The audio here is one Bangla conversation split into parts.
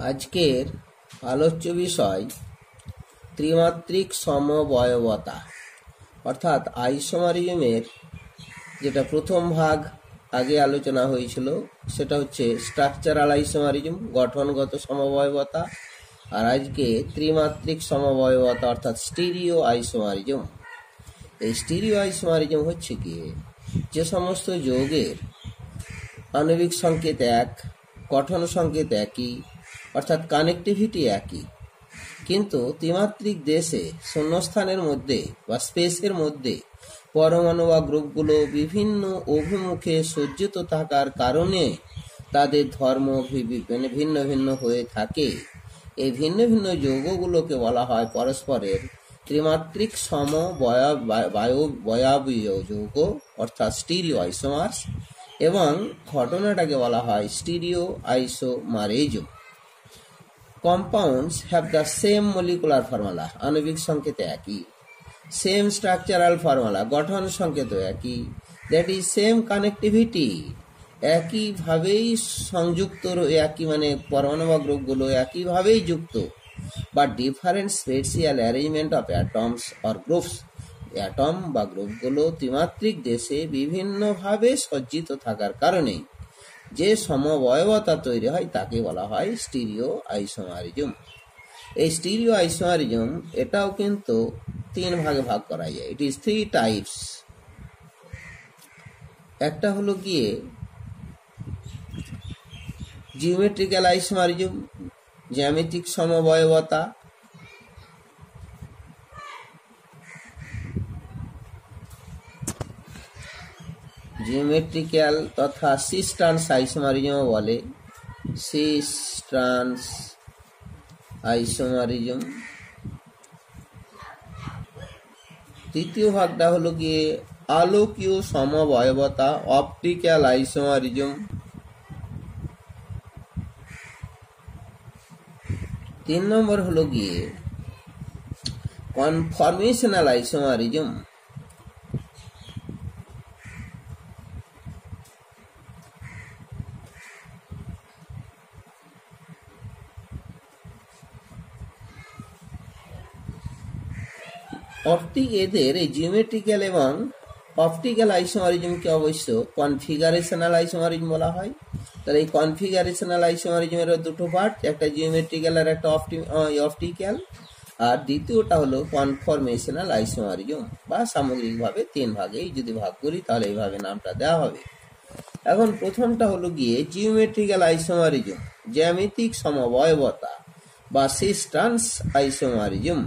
আজকের আলোচ্য বিষয় ত্রিমাত্রিক সমবয়বতা অর্থাৎ আইসোমারিজমের যেটা প্রথম ভাগ আগে আলোচনা হয়েছিল সেটা হচ্ছে স্ট্রাকচারাল আইসোমারিজম, গঠনগত সমবয়বতা। আর আজকে ত্রিমাত্রিক সমবয়বতা অর্থাৎ স্টিরিও আইসোমারিজম। এই স্টিরিও আইসোমারিজম হচ্ছে কি, যে সমস্ত যৌগের আণবিক সংকেত এক, গঠন সংকেত একই, অর্থাৎ কানেক্টিভিটি একই, কিন্তু ত্রিমাত্রিক দেশে শূন্যস্থানের মধ্যে বা স্পেসের মধ্যে পরমাণু বা গ্রুপগুলো বিভিন্ন অভিমুখে সজ্জিত থাকার কারণে তাদের ধর্ম ভিন্ন ভিন্ন হয়ে থাকে। এই ভিন্ন ভিন্ন যৌগগুলোকে বলা হয় পরস্পরের ত্রিমাত্রিক সমবয়বীয় যৌগ অর্থাৎ স্টিরিও আইসোমার্স, এবং ঘটনাটাকে বলা হয় stereoisomerism. Compounds have the same molecular formula, আণবিক সংকেত একই, সেম স্ট্রাকচারাল ফর্মুলা, গঠন সংকেত একই, দ্যাট ইজ সেম কানেক্টিভিটি, একইভাবেই সংযুক্ত, একই মানে পরমাণু বা গ্রুপগুলো একইভাবেই যুক্ত, but different spatial arrangement of atoms or groups, atom বা গ্রুপগুলো ত্রিমাত্রিক দেশে বিভিন্নভাবে সজ্জিত থাকার কারণে যে সমবয়বতা তৈরি হয় তাকে বলা হয় স্টিরিও আইসোমারিজম। এই স্টিরিও আইসোমারিজম এটাও কিন্তু তিন ভাগে ভাগ করা যায়। It is three types. একটা হলো গিয়ে জিওমেট্রিক্যাল আইসোমারিজম, জ্যামিতিক সমবয়বতা। জিওমেট্রিক্যাল তথা সিস্টান্স আইসোমারিজম বলে, সিস্টান্স আইসোমারিজম। তৃতীয় ভাগটা হলো গিয়ে আলোকীয় সমবয়বতা, অপটিক্যাল আইসোমারিজম। তিন নম্বর হলো গিয়ে কনফরমেশনাল আইসোমারিজম। এদের এই জিওমেট্রিক্যাল এবং অপটিক্যাল আইসোমারিজমকে অবশ্য কনফিগারেশনাল আইসোমারিজম বলা হয়। তাহলে এই কনফিগারেশনাল আইসোমারিজমের দুটো পার্ট, একটা জিওমেট্রিক্যাল আর একটা অপটিক্যাল, আর দ্বিতীয়টা হলো কনফরমেশনাল আইসোমারিজম, বা সামগ্রিকভাবে তিন ভাগে যদি ভাগ করি তাহলে এইভাবে নামটা দেওয়া হবে। এখন প্রথমটা হলো গিয়ে জিওমেট্রিক্যাল আইসোমারিজম, জ্যামিতিক সমবয়বতা বা সিস্টান্স আইসোমারিজম।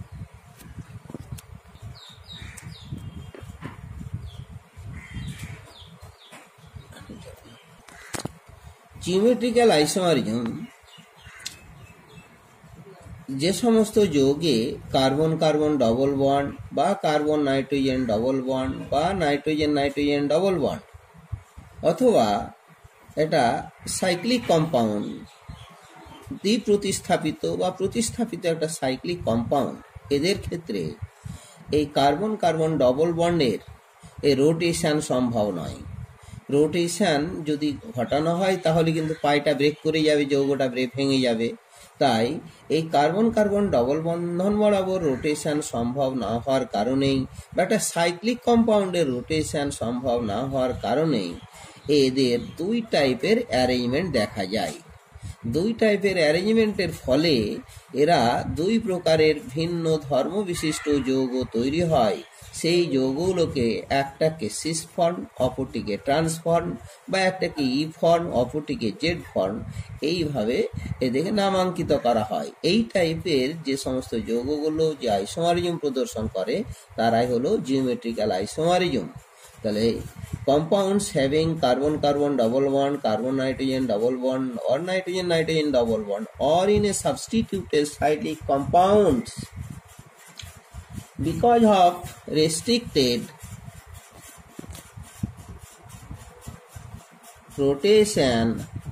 জিওমেট্রিক্যাল আইসোমারিজম যে সমস্ত যৌগে কার্বন কার্বন ডবল বন্ড বা কার্বন নাইট্রোজেন ডবল বন্ড বা নাইট্রোজেন নাইট্রোজেন ডবল বন্ড, অথবা এটা সাইক্লিক কম্পাউন্ড, দ্বিপ্রতিস্থাপিত বা প্রতিস্থাপিত একটা সাইক্লিক কম্পাউন্ড, এদের ক্ষেত্রে এই কার্বন কার্বন ডবল বন্ডের এই রোটেশন সম্ভব নয়। রোটেশন যদি ঘটানো হয় তাহলে কিন্তু পাইটা ব্রেক করে যাবে, যৌগটা ভেঙে যাবে। তাই এই কার্বন কার্বন ডবল বন্ধন বরাবর রোটেশন সম্ভব না হওয়ার কারণেই, বা একটা সাইক্লিক কম্পাউন্ডের রোটেশন সম্ভব না হওয়ার কারণেই এদের দুই টাইপের অ্যারেঞ্জমেন্ট দেখা যায়। দুই টাইপের অ্যারেঞ্জমেন্টের ফলে এরা দুই প্রকারের ভিন্ন ধর্ম বিশিষ্ট যৌগ তৈরি হয়। সেই যৌগগুলোকে একটাকে সিস ফর্ম, অপরটিকে ট্রান্স ফর্ম, বা একটাকে ই ফর্ম, অপরটিকে জেড ফর্ম, এইভাবে এদেরকে নামাঙ্কিত করা হয়। এই টাইপের যে সমস্ত যৌগগুলো যে আইসোমারিজম প্রদর্শন করে তারাই হলো জিওমেট্রিক্যাল আইসোমারিজম। তাহলে compounds having carbon carbon double bond, carbon nitrogen double bond, or nitrogen nitrogen double bond, or in a substituted cyclic compounds, because of restricted rotation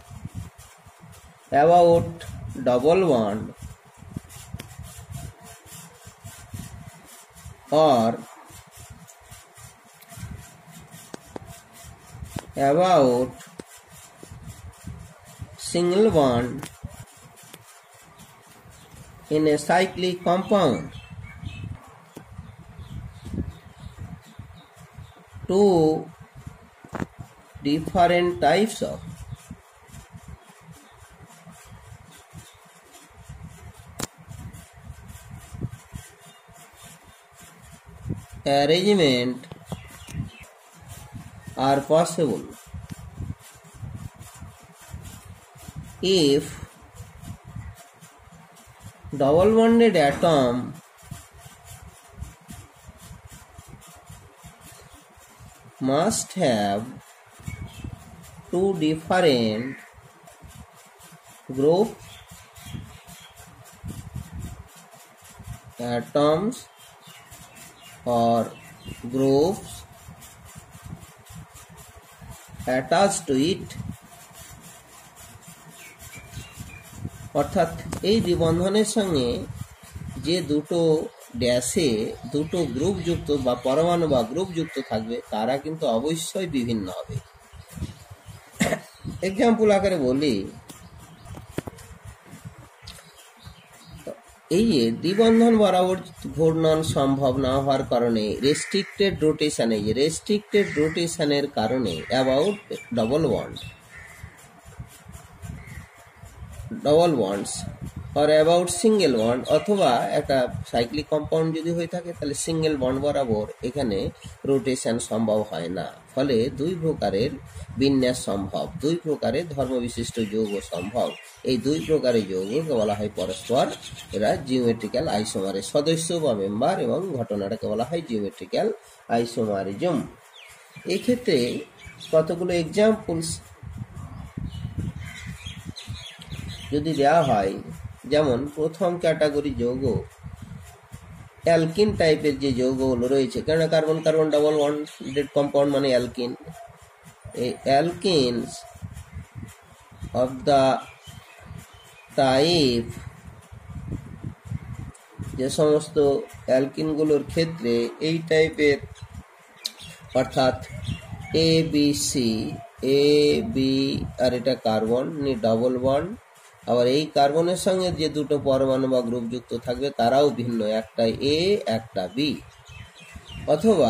about double bond or about single bond in a cyclic compound, two different types of arrangement are possible if double bonded atom must have two different group atoms or groups attached to it, অর্থাৎ এই দ্বিবন্ধনের সঙ্গে যে দুটো ড্যাশে দুটো গ্রুপ যুক্ত বা পরমাণু বা গ্রুপ যুক্ত থাকবে তারা কিন্তু অবশ্যই বিভিন্ন হবে। এক্সাম্পল আকারে বলি, এই যে দ্বিবন্ধন বরাবর ঘূর্ণন সম্ভব না হওয়ার কারণে রেস্ট্রিক্টেড রোটেশনের কারণে অ্যাবাউট ডবল বন্ডস আর অ্যাবাউট সিঙ্গেল বন্ড, অথবা একটা সাইক্লিক কম্পাউন্ড যদি হয়ে থাকে তাহলে সিঙ্গেল বন্ড বরাবর এখানে রোটেশন সম্ভব হয় না। ফলে দুই প্রকারের বিন্যাস সম্ভব, দুই প্রকারের ধর্মবিশিষ্ট যৌগ সম্ভব। এই দুই প্রকারের যৌগকে বলা হয় পরস্পর, এরা জিওমেট্রিক্যাল আইসোমারের সদস্য বা মেম্বার, এবং ঘটনাটাকে বলা হয় জিওমেট্রিক্যাল আইসোমারিজম। এক্ষেত্রে কতগুলো এক্সাম্পলস যদি দেওয়া হয়, যেমন প্রথম ক্যাটাগরি যৌগ অ্যালকিন টাইপের যে যৌগগুলো রয়েছে, কেননা carbon carbon double bonded compound মানে অ্যালকিন। এই অ্যালকিনস অফ দ্য টাইপ, যে সমস্ত অ্যালকিনগুলোর ক্ষেত্রে এই টাইপের, অর্থাৎ A B C, A B আর এটা কার্বন ডাবল বন্ড, আবার এই কার্বনের সঙ্গে যে দুটো পরমাণু বা গ্রুপ যুক্ত থাকবে তারাও ভিন্ন, একটা এ একটা বি। অথবা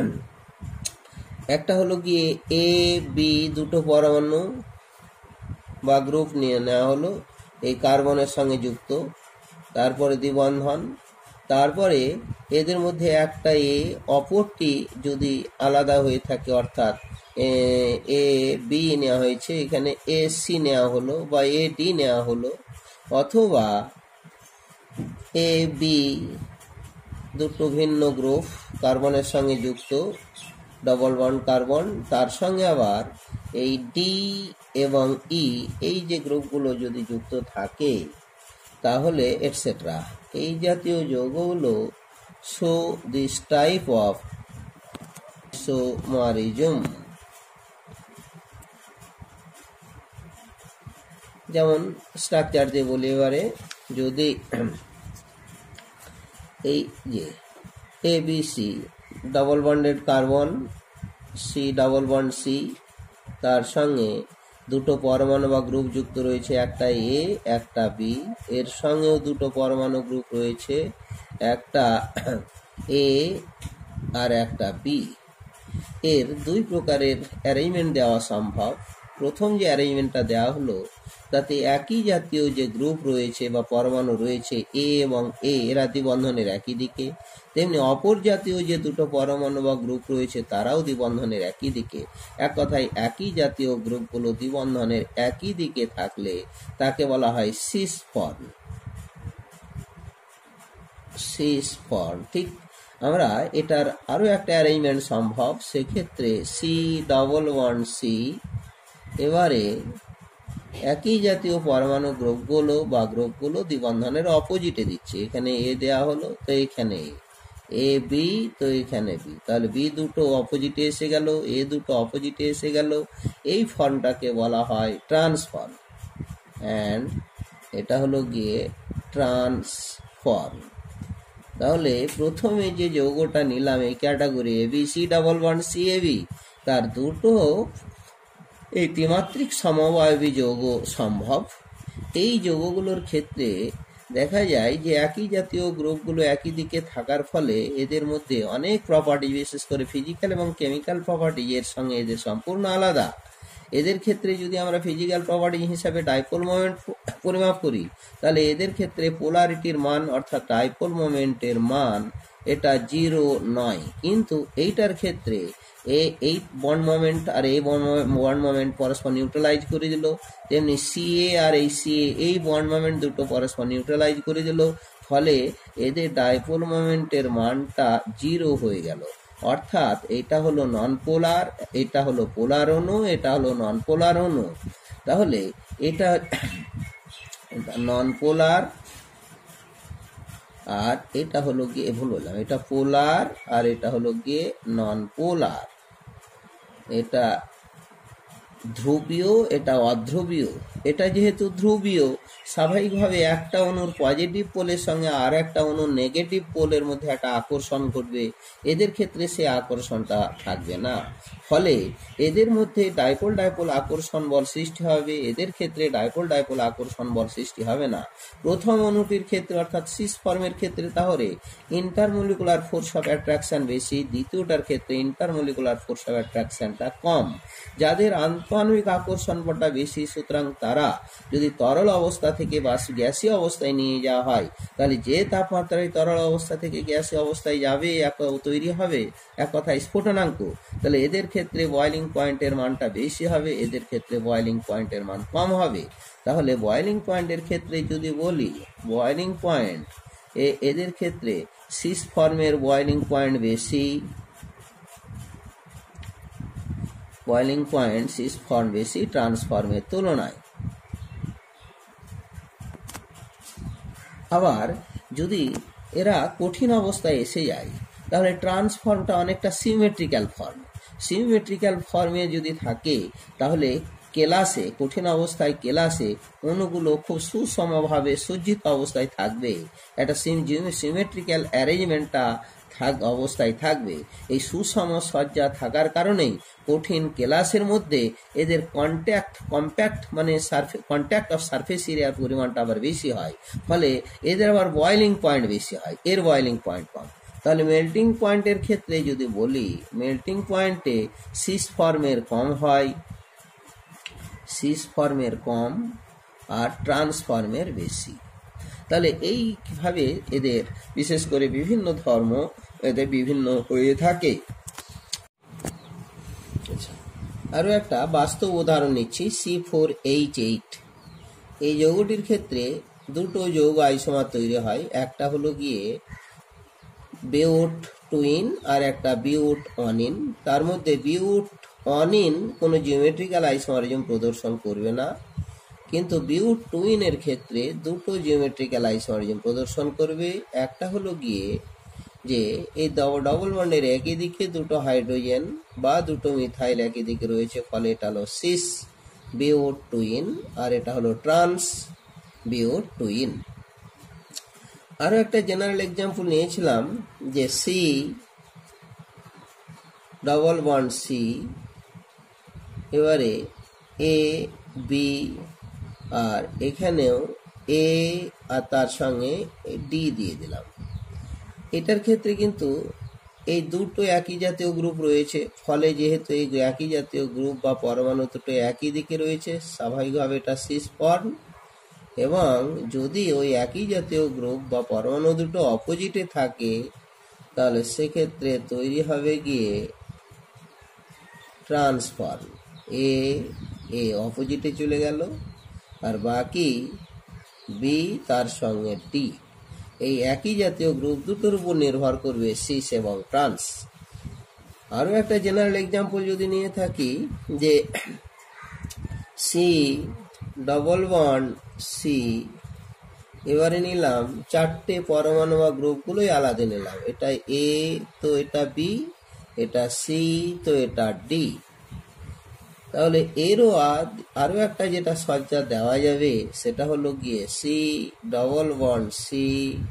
একটা হলো গিয়ে এ বি দুটো পরমাণু বা গ্রুপ নিয়ে নেওয়া হলো, এই কার্বনের সঙ্গে যুক্ত, তারপরে দ্বিবন্ধন, তারপরে এদের মধ্যে একটা এ অপরটি যদি আলাদা হয়ে থাকে, অর্থাৎ এ বি নেওয়া হয়েছে, এখানে এ সি নেওয়া হলো বা এ ডি নেওয়া হলো, অথবা এ বি দুটো ভিন্ন গ্রুপ কার্বনের সঙ্গে যুক্ত, ডবল বন্ড কার্বন, তার সঙ্গে আবার এই ডি এবং ই এই যে গ্রুপগুলো যদি যুক্ত থাকে তাহলে এটসেট্রা, এই জাতীয় যৌগগুলো show this type of isomerism. যেমন স্ট্রাকচার দিয়ে বলি এবারে, যদি এই যে A B C double bonded carbon, C double bond C, তার সঙ্গে দুটো পরমাণু বা গ্রুপ যুক্ত রয়েছে, একটা এ একটা বি, এর সঙ্গেও দুটো পরমাণু গ্রুপ রয়েছে, একটা এ আর একটা বি। এর দুই প্রকারের অ্যারেঞ্জমেন্ট দেওয়া সম্ভব। প্রথম যে অ্যারেঞ্জমেন্টটা দেওয়া হলো তাতে একই জাতীয় যে গ্রুপ রয়েছে বা পরমাণু রয়েছে এ এবং এ, এরা দ্বিবন্ধনের একই দিকে, তেমনি অপর জাতীয় যে দুটো পরমাণু বা গ্রুপ রয়েছে তারাও দ্বিবন্ধনের একই দিকে। এক কথায় একই জাতীয় গ্রুপগুলো দ্বিবন্ধনের একই দিকে থাকলে তাকে বলা হয় সিস ফর্ম। ঠিক আমরা এটার আরো একটা অ্যারেঞ্জমেন্ট সম্ভব, সেক্ষেত্রে সি ডাবল বন্ড সি, এবারে একই জাতীয় পরমাণু গ্রুপগুলো দ্বিবন্ধনের অপোজিটে দিচ্ছে, এখানে এ দেয়া হলো তো এখানে এ বি, তো এখানে বি, তাহলে বি দুটো অপোজিটে এসে গেল, এ দুটো অপোজিটে এসে গেল, এই ফর্মটাকে বলা হয় ট্রান্সফর্ম। অ্যান্ড এটা হলো গিয়ে ট্রান্সফর্ম। তাহলে প্রথমে যে যৌগটা নিলাম এই category A B C double bond C A B, তার দুটো এই ত্রিমাত্রিক সমবায়বী যৌগ সম্ভব। এই যৌগগুলোর ক্ষেত্রে দেখা যায় যে একই জাতীয় গ্রুপগুলো একই দিকে থাকার ফলে এদের মধ্যে অনেক প্রপার্টি, বিশেষ করে ফিজিক্যাল এবং কেমিক্যাল প্রপার্টি এর সঙ্গে এদের সম্পূর্ণ আলাদা। এদের ক্ষেত্রে যদি আমরা ফিজিক্যাল প্রপার্টি হিসাবে ডাইপোল মোমেন্ট পরিমাপ করি, তাহলে এদের ক্ষেত্রে পোলারিটির মান অর্থাৎ ডাইপোল মোমেন্টের মান এটা 0 নয়। কিন্তু এইটার ক্ষেত্রে এই বন্ড মোমেন্ট আর এই বন্ড মোমেন্ট পরস্পর নিউট্রালাইজ করে দিল, তেমনি সিএ আর এই সিএ এই বন্ড মোমেন্ট দুটো পরস্পর নিউট্রালাইজ করে দিল, ফলে এদের ডাইপোল মোমেন্টের মানটা 0 হয়ে গেল। অর্থাৎ এটা হলো নন পোলার, এটা হলো পোলার অণু, এটা হলো নন পোলার অণু। তাহলে এটা নন পোলার আর এটা হলো গিয়ে, ভুল বললাম, এটা পোলার আর এটা হলো গিয়ে নন পোলার। এটা ধ্রুবীয়, এটা অধ্রুবীয়। এটা যেহেতু ধ্রুবীয়, স্বাভাবিকভাবে একটা অণুর পজিটিভ পোলের সঙ্গে আর একটা অণুর নেগেটিভ পোলের মধ্যে একটা আকর্ষণ ঘটবে, এদের ক্ষেত্রে সে আকর্ষণটা থাকবে না। ফলে এদের মধ্যে ডাইপোল ডাইপোল আকর্ষণ বল সৃষ্টি হবে, এদের ক্ষেত্রে ডাইপোল ডাইপোল আকর্ষণ বল সৃষ্টি হবে না। প্রথম অণুটির ক্ষেত্রে অর্থাৎ সিস ফর্মের ক্ষেত্রে তাহলে ইন্টারমলিকুলার ফোর্স অফ অ্যাট্রাকশন বেশি, দ্বিতীয়টার ক্ষেত্রে ইন্টারমলিকুলার ফোর্স অফ অ্যাট্রাকশনটা কম। যাদের আন্তঃআণবিক আকর্ষণ বলটা বেশি, সুতরাং তারা যদি তরল অবস্থা থেকে বা গ্যাসীয় অবস্থায় নিয়ে যাওয়া হয়, তাহলে যে তাপমাত্রায় তরল অবস্থা থেকে গ্যাসীয় অবস্থায় যাবে তৈরি হবে এক কথায় স্ফুটনাঙ্ক, তাহলে এদের ক্ষেত্রে বয়লিং পয়েন্টের মানটা বেশি হবে, এদের ক্ষেত্রে বয়লিং পয়েন্টের মান কম হবে। তাহলে বয়লিং পয়েন্টের ক্ষেত্রে যদি বলি, বয়লিং পয়েন্ট এদের ক্ষেত্রে সিস ফর্মের বয়লিং পয়েন্ট বেশি, বয়লিং পয়েন্ট সিস ফর্ম বেশি ট্রান্সফর্মের তুলনায়। আবার যদি এরা কঠিন অবস্থায় এসে যায়, তাহলে ট্রান্সফর্মটা অনেকটা সিমেট্রিক্যাল ফর্ম। সিমেট্রিক্যাল ফর্মে যদি থাকে, তাহলে কেলাসে, কঠিন অবস্থায় কেলাসে অণুগুলো খুব সুষমভাবে সজ্জিত অবস্থায় থাকবে, একটা সিমেট্রিক্যাল অ্যারেঞ্জমেন্টটা অবস্থায় থাকবে। এই সুষম সজ্জা থাকার কারণেই কঠিন কেলাসের মধ্যে এদের কম্প্যাক্ট মানে কন্ট্যাক্ট অফ সারফেস এরিয়ার পরিমাণটা আবার বেশি হয়, ফলে এদের আবার বয়লিং পয়েন্ট বেশি হয়, এর বয়লিং পয়েন্ট কম। তাহলে মেল্টিং পয়েন্টের ক্ষেত্রে যদি বলি, মেল্টিং পয়েন্টে সিস ফর্মের কম হয়, সিস ফর্মের কম আর ট্রান্সফর্মের বেশি। তাহলে এইভাবে এদের বিশেষ করে বিভিন্ন ধর্ম এদের বিভিন্ন হয়ে থাকে। আরো একটা বাস্তব উদাহরণ নিচ্ছি, C4H8। এই যৌগটির ক্ষেত্রে দুটো যৌগ আইসোমার তৈরি হয়, একটা হলো গিয়ে বিউট টুইন আর একটা বিউট অনিন। তার মধ্যে বিউট অনিন কোনো জিওমেট্রিক্যাল আইসোমারিজম প্রদর্শন করবে না, কিন্তু বিউট টুইনের ক্ষেত্রে দুটো জিওমেট্রিক্যাল আইসোমারিজম প্রদর্শন করবে। একটা হলো গিয়ে যে এই ডবল বন্ডের একই দিকে দুটো হাইড্রোজেন বা দুটো মিথাইল একই দিকে রয়েছে, ফলে এটা হলো সিস বিউট টুইন আর এটা হলো ট্রান্স বিউট টুইন। আরো একটা জেনারেল এক্সাম্পল নিয়েছিলাম যে সি ডবল বন্ড সি, এবারে এ বি আর এখানেও এ আর তার সঙ্গে ডি দিয়ে দিলাম। এটার ক্ষেত্রে কিন্তু এই দুটো একই জাতীয় গ্রুপ রয়েছে, ফলে যেহেতু এই একই জাতীয় গ্রুপ বা পরমাণু দুটো একই দিকে রয়েছে, স্বাভাবিকভাবে এটা সিস ফর্ম। এবং যদি ওই একই জাতীয় গ্রুপ বা পরমাণু দুটো অপোজিটে থাকে, তাহলে সেক্ষেত্রে তৈরি হবে গিয়ে ট্রান্সফর্ম। এ অপোজিটে চলে গেল আর বাকি বি তার সঙ্গে ডি। এই একই জাতীয় গ্রুপ দুটোর উপর নির্ভর করবে সিস এবং ট্রান্স। আরো একটা জেনারেল এক্সাম্পল যদি নিয়ে থাকি যে সি ডবল বন্ড সি, এবারে নিলাম চারটে পরমাণু বা গ্রুপগুলোই আলাদা নিলাম, এটা এ তো এটা বি, এটা সি তো এটা ডি। তাহলে এরও আরো একটা যেটা সজ্জা দেওয়া যাবে সেটা হলো গিয়ে সি ডবল বন্ড সি,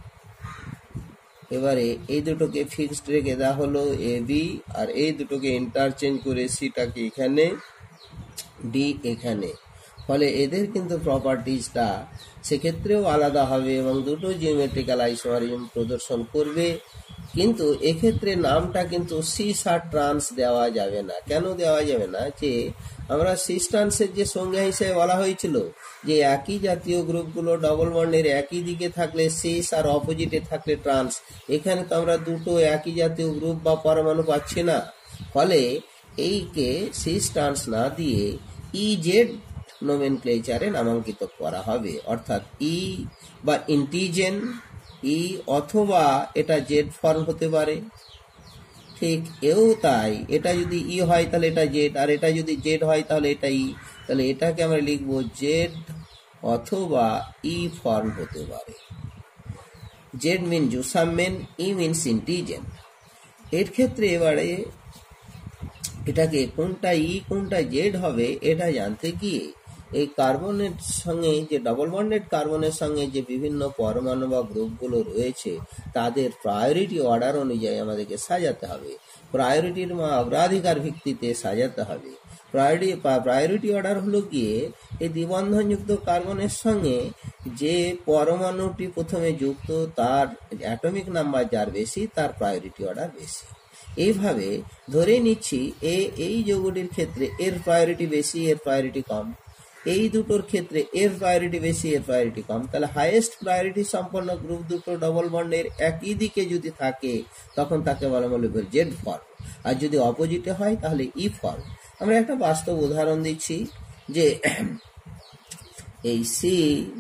এবারে এই দুটোকে ফিক্সড রেখে দেওয়া হলো এ বি, আর এই দুটোকে ইন্টারচেঞ্জ করে সিটাকে এখানে ডি এখানে, ফলে এদের কিন্তু প্রপার্টিজটা সেক্ষেত্রেও আলাদা হবে এবং দুটো জিওমেট্রিক্যাল আইসোমারিজম প্রদর্শন করবে। কিন্তু এক্ষেত্রে নামটা কিন্তু সিস আর ট্রান্স দেওয়া যাবে না। কেন দেওয়া যাবে না? যে আমরা সিস ট্রান্সের যে সংজ্ঞা হিসেবে বলা হয়েছিল যে একই জাতীয় গ্রুপগুলো ডবল বন্ডের একই দিকে থাকলে সিস আর অপোজিটে থাকলে ট্রান্স, এখানে তো আমরা দুটো একই জাতীয় গ্রুপ বা পরমাণু পাচ্ছি না। ফলে এইকে সিস ট্রান্স না দিয়ে ইজেড নোমেনক্লেচারে নামাঙ্কিত করা হবে, অর্থাৎ ই বা ইন্টিজেন ই, অথবা এটা জেড ফর্ম হতে পারে। ঠিক এও তাই, এটা যদি ই হয় তাহলে এটা জেড, আর এটা যদি জেড হয় তাহলে এটা ই। তাহলে এটাকে আমরা লিখবো জেড অথবা ই ফর্ম হতে পারে। জেড মিন জুসামেন, ই মিনস ইন্টিজেন। এর ক্ষেত্রে এবারে এটাকে কোনটা ই কোনটা জেড হবে এটা জানতে গিয়ে এই কার্বনের সঙ্গে যে ডবল বন্ডেড কার্বনের সঙ্গে যে বিভিন্ন পরমাণু বা গ্রুপগুলো রয়েছে তাদের প্রায়োরিটি অর্ডার অনুযায়ী আমাদেরকে সাজাতে হবে। প্রায়োরিটির অগ্রাধিকার ভিত্তিতে সাজাতে হবে। প্রায়োরিটি অর্ডার হলো গিয়ে এই দ্বিবন্ধনযুক্ত কার্বনের সঙ্গে যে পরমাণুটি প্রথমে যুক্ত তার অ্যাটমিক নাম্বার যার বেশি তার প্রায়োরিটি অর্ডার বেশি। এইভাবে ধরে নিচ্ছি এই যৌগটির ক্ষেত্রে এর প্রায়োরিটি বেশি এর প্রায়োরিটি কম, এই দুটোর ক্ষেত্রে এর প্রায়োরিটি বেশি এর প্রায়োরিটি কম। তাহলে হাইয়েস্ট প্রায়োরিটি সম্পন্ন গ্রুপ দুটো ডবল বন্ডের একই দিকে যদি থাকে তখন তাকে বলা হলো জেড ফর্ম, আর যদি অপোজিটে হয় তাহলে ই ফর্ম। আমরা একটা বাস্তব উদাহরণ দিচ্ছি যে এই সি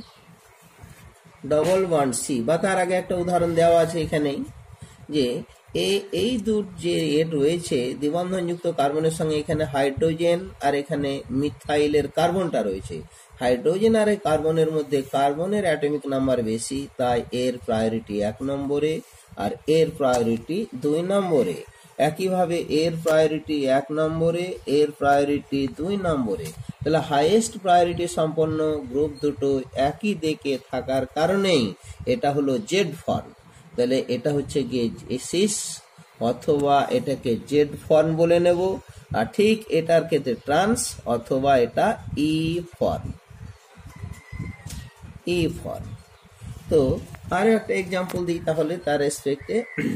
ডবল বন্ড সি, বা তার আগে একটা উদাহরণ দেওয়া আছে এখানেই, যে এই যে রয়েছে দ্বিবন্ধনযুক্ত কার্বনের সঙ্গে এখানে হাইড্রোজেন আর এখানে মিথাইলের কার্বনটা রয়েছে। হাইড্রোজেন আর এই কার্বনের মধ্যে কার্বনের অ্যাটমিক নাম্বার বেশি, তাই এর প্রায়োরিটি 1 নম্বরে আর এর প্রায়োরিটি 2 নম্বরে। একইভাবে এর প্রায়োরিটি 1 নম্বরে এর প্রায়োরিটি 2 নম্বরে। তাহলে হাইয়েস্ট প্রায়োরিটি সম্পন্ন গ্রুপ দুটো একই দিকে থাকার কারণেই এটা হলো জেড ফর্ম। তাহলে এটা হচ্ছে গিয়ে সিস, অথবা এটাকে জেড ফর্ম বলে নেব। আর ঠিক এটার ক্ষেত্রে ট্রান্স, অথবা এটা ই ফর্ম। ই ফর্ম। তো আরো একটা এক্সাম্পল দিই তাহলে তার রেসপেক্টে।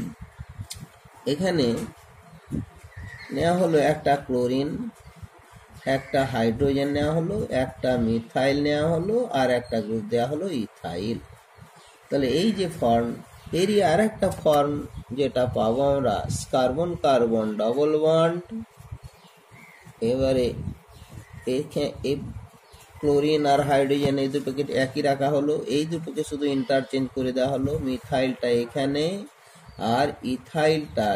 এখানে নেওয়া হলো একটা ক্লোরিন, একটা হাইড্রোজেন নেওয়া হলো, একটা মিথাইল নেওয়া হলো, আর একটা গ্রুপ দেওয়া হলো ইথাইল। তাহলে এই যে ফর্ম, এরই আর একটা ফর্ম যেটা পাবো আমরা কার্বন কার্বন ডবল বন্ড। এবারে ক্লোরিন আর হাইড্রোজেন এই দুটোকে একই রাখা হলো, এই দুটোকে শুধু ইন্টারচেঞ্জ করে দেওয়া হলো। মিথাইলটা এখানে আর ইথাইলটা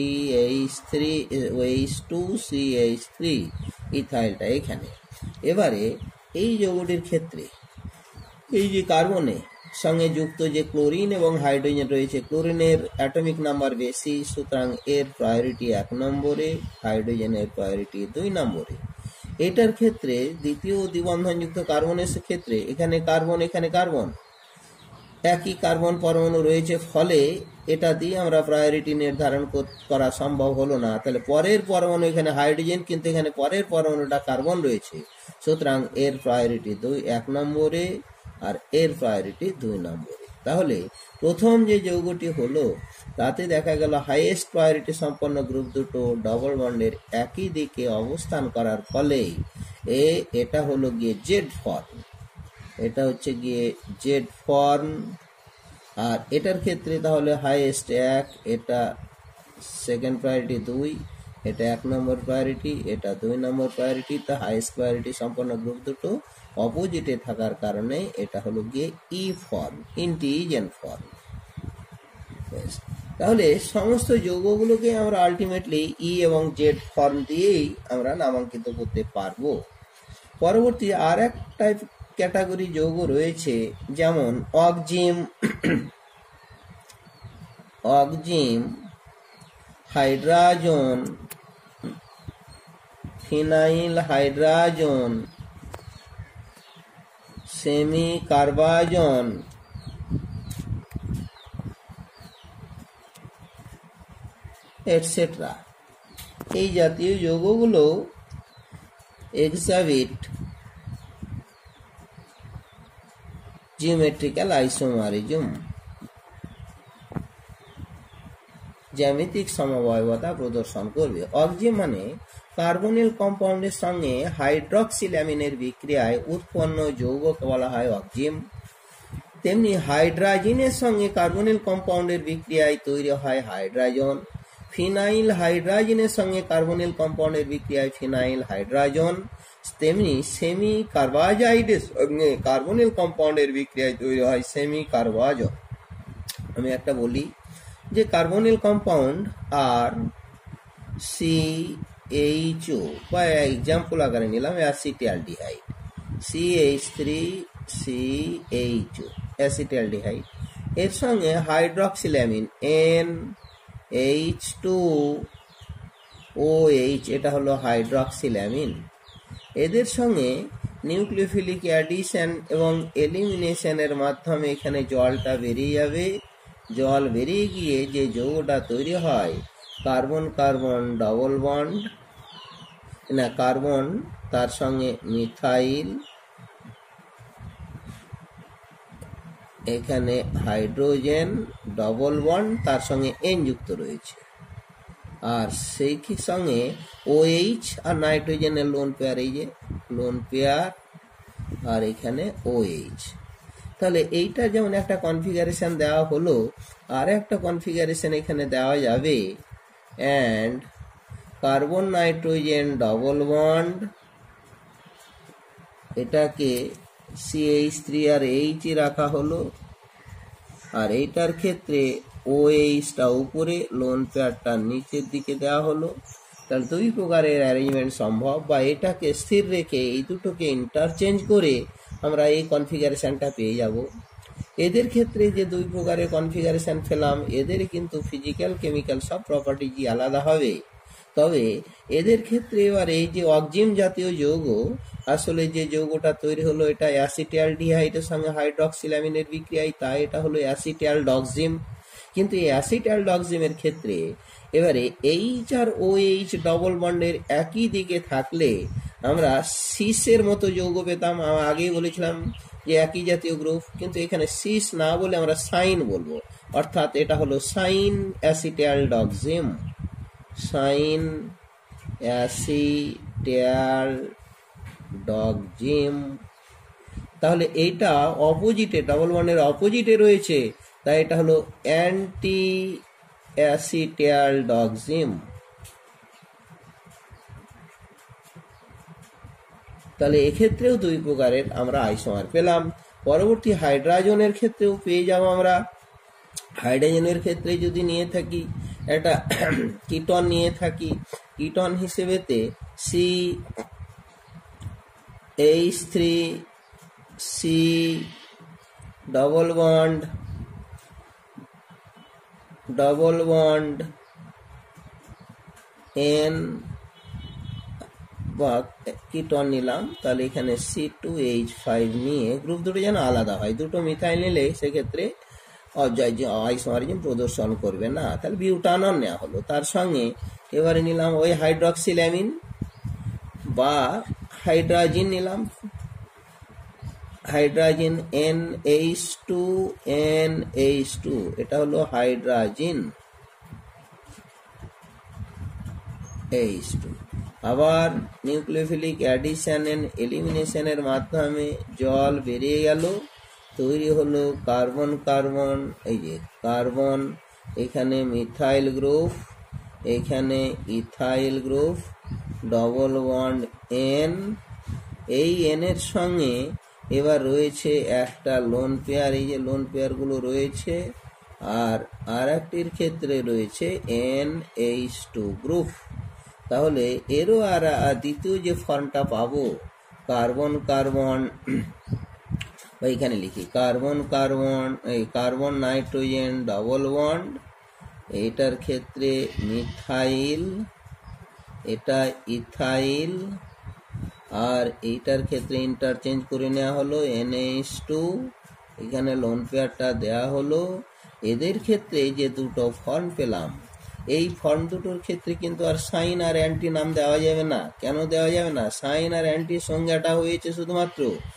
CH2CH3 ইথাইলটা এখানে। এবারে এই যৌগটির ক্ষেত্রে এই যে কার্বনে সঙ্গে যুক্ত যে ক্লোরিন এবং হাইড্রোজেন রয়েছে, ক্লোরিনের অ্যাটমিক নাম্বার বেশি, সুতরাং এর প্রায়োরিটি 1 নম্বরে, হাইড্রোজেনের প্রায়োরিটি 2 নম্বরে। এটার ক্ষেত্রে দ্বিতীয় দ্বিবন্ধনযুক্ত কার্বনের ক্ষেত্রে এখানে কার্বন এখানে কার্বন, একই কার্বন পরমাণু রয়েছে, ফলে এটা দিয়ে আমরা প্রায়োরিটি নির্ধারণ করা সম্ভব হলো না। তাহলে পরের পরমাণু এখানে হাইড্রোজেন, কিন্তু এখানে পরের পরমাণুটা কার্বন রয়েছে, সুতরাং এর প্রায়োরিটি 1 নম্বরে আর এর প্রায়োরিটি 2 নম্বরে। তাহলে প্রথম যে যৌগটি হলো তাতে দেখা গেল হাইয়েস্ট প্রায়োরিটি সম্পন্ন গ্রুপ দুটো ডবল বন্ডের একই দিকে অবস্থান করার ফলে এটা হলো গিয়ে জেড ফর্ম। এটা হচ্ছে গিয়ে জেড ফর্ম। আর এটার ক্ষেত্রে তাহলে হাইয়েস্ট 1, এটা সেকেন্ড প্রায়োরিটি 2, এটা 1 নম্বর প্রায়োরিটি, এটা 2 নম্বর প্রায়োরিটি। তা হাইয়েস্ট প্রায়োরিটি সম্পন্ন গ্রুপ দুটো অপোজিটে থাকার কারণে এটা হলো গিয়ে ই ফর্ম, ইন্টিজেন ফর্ম। তাহলে সমস্ত যৌগগুলোকে আমরা আলটিমেটলি ই এবং জেড ফর্ম দিয়েই আমরা নামাঙ্কিত করতে পারবো। পরবর্তী আর এক টাইপ ক্যাটাগরি যৌগ রয়েছে, যেমন oxime, hydrazone, phenyl hydrazone, semicarbazone, etcetera. এই জাতীয় যৌগগুলো এক্সাবিট জিওমেট্রিক্যাল আইসোমারিজম, জ্যামিতিক সমবায়বতা প্রদর্শন করবে। অক্সিম মানে কার্বনিল কম্পাউন্ডের সঙ্গে হাইড্রক্সিল্যামিনের বিক্রিয়ায় উৎপন্ন যৌগকে বলা হয় অক্সিম। তেমনি হাইড্রাজিনের সঙ্গে কার্বনিল কম্পাউন্ডের বিক্রিয়ায় তৈরি হয় হাইড্রাজন। ফিনাইল হাইড্রাজিনের সঙ্গে কার্বনিল কম্পাউন্ডের বিক্রিয়ায় ফিনাইল হাইড্রাজন। তেমনি সেমি কার্বাজাইডের সঙ্গে কার্বনিল কম্পাউন্ডের বিক্রিয়ায় তৈরি হয় সেমি কার্বাজন। আমি একটা বলি যে কার্বনিল কম্পাউন্ড আর CHO বা এক্সাম্পল আকারে নিলাম অ্যাসিটালডিহাইড, CH3CHO অ্যাসিটালডিহাইড, এর সঙ্গে হাইড্রক্সিল্যামিন NH2OH, এটা হলো হাইড্রক্সিল্যামিন। এদের সঙ্গে নিউক্লিওফিলিক অ্যাডিশন এবং এলিমিনেশনের মাধ্যমে এখানে জলটা বেরিয়ে যাবে। জল বেরিয়ে গিয়ে যে যৌগটা তৈরি হয় কার্বন কার্বন ডবল বন্ড, না কার্বন তার সঙ্গে মিথাইল, এখানে হাইড্রোজেন ডবল বন্ড তার সঙ্গে N যুক্ত রয়েছে, আর সেই সঙ্গে OH আর নাইট্রোজেনের লোন পেয়ার, এই যে লোন পেয়ার, আর এখানে OH। তাহলে এইটা যেমন একটা কনফিগারেশন দেওয়া হলো, আর একটা কনফিগারেশন এখানে দেওয়া যাবে, and carbon nitrogen double bond, এটাকে CH3 আর H রাখা হলো, আর এইটার ক্ষেত্রে OH-টা উপরে, লোন পেয়ারটা নিচের দিকে দেওয়া হলো। তাহলে দুই প্রকারের অ্যারেঞ্জমেন্ট সম্ভব, বা এটাকে স্থির রেখে এই দুটোকে ইন্টারচেঞ্জ করে আমরা এই কনফিগারেশনটা পেয়ে যাব। এদের ক্ষেত্রে যে দুই প্রকারের কনফিগারেশন পেলাম, এদের কিন্তু ফিজিক্যাল কেমিক্যাল সব প্রপার্টিজই আলাদা হবে। তবে এদের ক্ষেত্রে এবার এই যে অক্সিম জাতীয় যৌগ, আসলে যে যৌগটা তৈরি হলো এটা অ্যাসিটালডিহাইডের সঙ্গে হাইড্রক্সিল্যামিনের বিক্রিয়ায়, তাই এটা হলো অ্যাসিটালডক্সিম। কিন্তু এই অ্যাসিটালডক্সিমের ক্ষেত্রে এবারে H আর OH ডবল বন্ডের একই দিকে থাকলে আমরা সিসের মতো যৌগ পেতাম। আগেই বলেছিলাম যে একই জাতীয় গ্রুপ, কিন্তু এখানে সিস না বলে আমরা সাইন বলবো, অর্থাৎ এটা হলো সাইন অ্যাসিটালডক্সিম, সাইন অ্যাসিটালডক্সিম। তাহলে এইটা অপোজিটে, ডবল বন্ডের অপোজিটে রয়েছে, তাই এটা হলো অ্যান্টি অ্যাসিটালডক্সিম। তাহলে এক্ষেত্রেও দুই প্রকারের আমরা আইসোমার পেলাম। পরবর্তী হাইড্রাজনের ক্ষেত্রেও পেয়ে যাব আমরা। হাইড্রোজেনের ক্ষেত্রে যদি নিয়ে থাকি একটা কিটন নিয়ে থাকি, কিটন হিসেবেতে CH3C ডবল বন্ড N বা কিটন নিলাম, তাহলে এখানে C2H5 নিয়ে গ্রুপ দুটো যেন আলাদা হয়। দুটো মিথাইল নিলে সেক্ষেত্রে আইসোমারিজম প্রদর্শন করবে না, তাহলে বিউটানন নেওয়া হলো। তার সঙ্গে এবারে নিলাম ওই হাইড্রক্সিল্যামিন বা হাইড্রাজিন নিলাম, হাইড্রাজিন NH2, এটা হলো হাইড্রাজিন H2। আবার নিউক্লিওফিলিক অ্যাডিশন এন্ড এলিমিনেশনের মাধ্যমে জল বেরিয়ে গেল, তৈরি হলো কার্বন কার্বন, এই যে কার্বন, এখানে মিথাইল গ্রুপ, এখানে ethyl group, double bond N। এই N এর সঙ্গে এবার রয়েছে একটা লোন পেয়ার, এই যে লোন পেয়ারগুলো রয়েছে, আর একটির ক্ষেত্রে রয়েছে NH2 গ্রুপ। তাহলে এরও আর দ্বিতীয় যে ফর্মটা পাবো, কার্বন কার্বন, এইখানে লিখি কার্বন কার্বন, এই কার্বন নাইট্রোজেন ডবল বন্ড, এইটার ক্ষেত্রে মিথাইল, এটা ইথাইল, আর এইটার ক্ষেত্রে ইন্টারচেঞ্জ করে নেওয়া হলো NH2, এখানে লোন পেয়ারটা দেয়া হলো। এদের ক্ষেত্রে যে দুটো ফর্ম পেলাম, এই ফর্ম দুটোর ক্ষেত্রে কিন্তু আর সাইন আর অ্যান্টি নাম দেওয়া যাবে না। কেন দেওয়া যাবে না? সাইন আর অ্যান্টির সংজ্ঞাটা হয়েছে শুধুমাত্র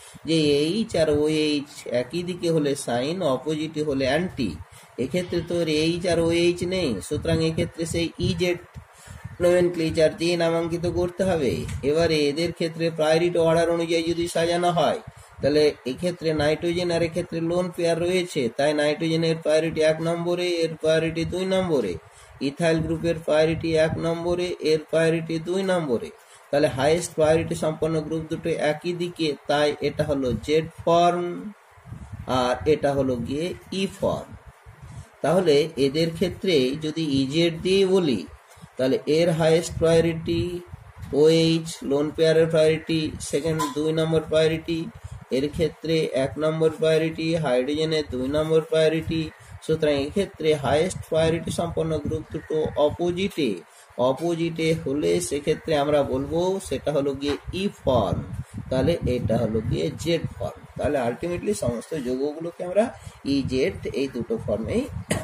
যে এইচ আর ও এইচ একই দিকে হলে সাইন, অপোজিটে হলে অ্যান্টি। এক্ষেত্রে তো এইচ আর ও এইচ নেই, সুতরাং এক্ষেত্রে সেই ইজেড নোমেনক্লেচার দিয়ে নামাঙ্কিত করতে হবে। এবারে এদের ক্ষেত্রে প্রায়োরিটি অর্ডার অনুযায়ী যদি সাজানো হয়, তাহলে এক্ষেত্রে নাইট্রোজেন আর এক্ষেত্রে লোন পেয়ার রয়েছে, তাই নাইট্রোজেনের প্রায়োরিটি 1 নম্বরে, এর প্রায়োরিটি 2 নম্বরে। ইথাইল গ্রুপের প্রায়োরিটি 1 নম্বরে, এর প্রায়োরিটি 2 নম্বরে। তাহলে হাইয়েস্ট প্রায়োরিটি সম্পন্ন গ্রুপ দুটো একই দিকে, তাই এটা হলো জেড ফর্ম আর এটা হলো গিয়ে ই ফর্ম। তাহলে এদের ক্ষেত্রে যদি ইজেড দিয়ে বলি, তাহলে এর হাইয়েস্ট প্রায়োরিটি OH, লোন পেয়ারের প্রায়োরিটি সেকেন্ড 2 নম্বর প্রায়োরিটি, এর ক্ষেত্রে 1 নম্বর প্রায়োরিটি, হাইড্রোজেনের 2 নম্বর প্রায়োরিটি। সুতরাং এক্ষেত্রে হাইয়েস্ট প্রায়োরিটি সম্পন্ন গ্রুপ দুটো অপোজিটে হলে সেক্ষেত্রে আমরা বলবো সেটা হলো গিয়ে ই ফর্ম, তাহলে এটা হলো গিয়ে জেড ফর্ম। তাহলে আলটিমেটলি সমস্ত যৌগগুলোকে আমরা ইজেড এই দুটো ফর্মেই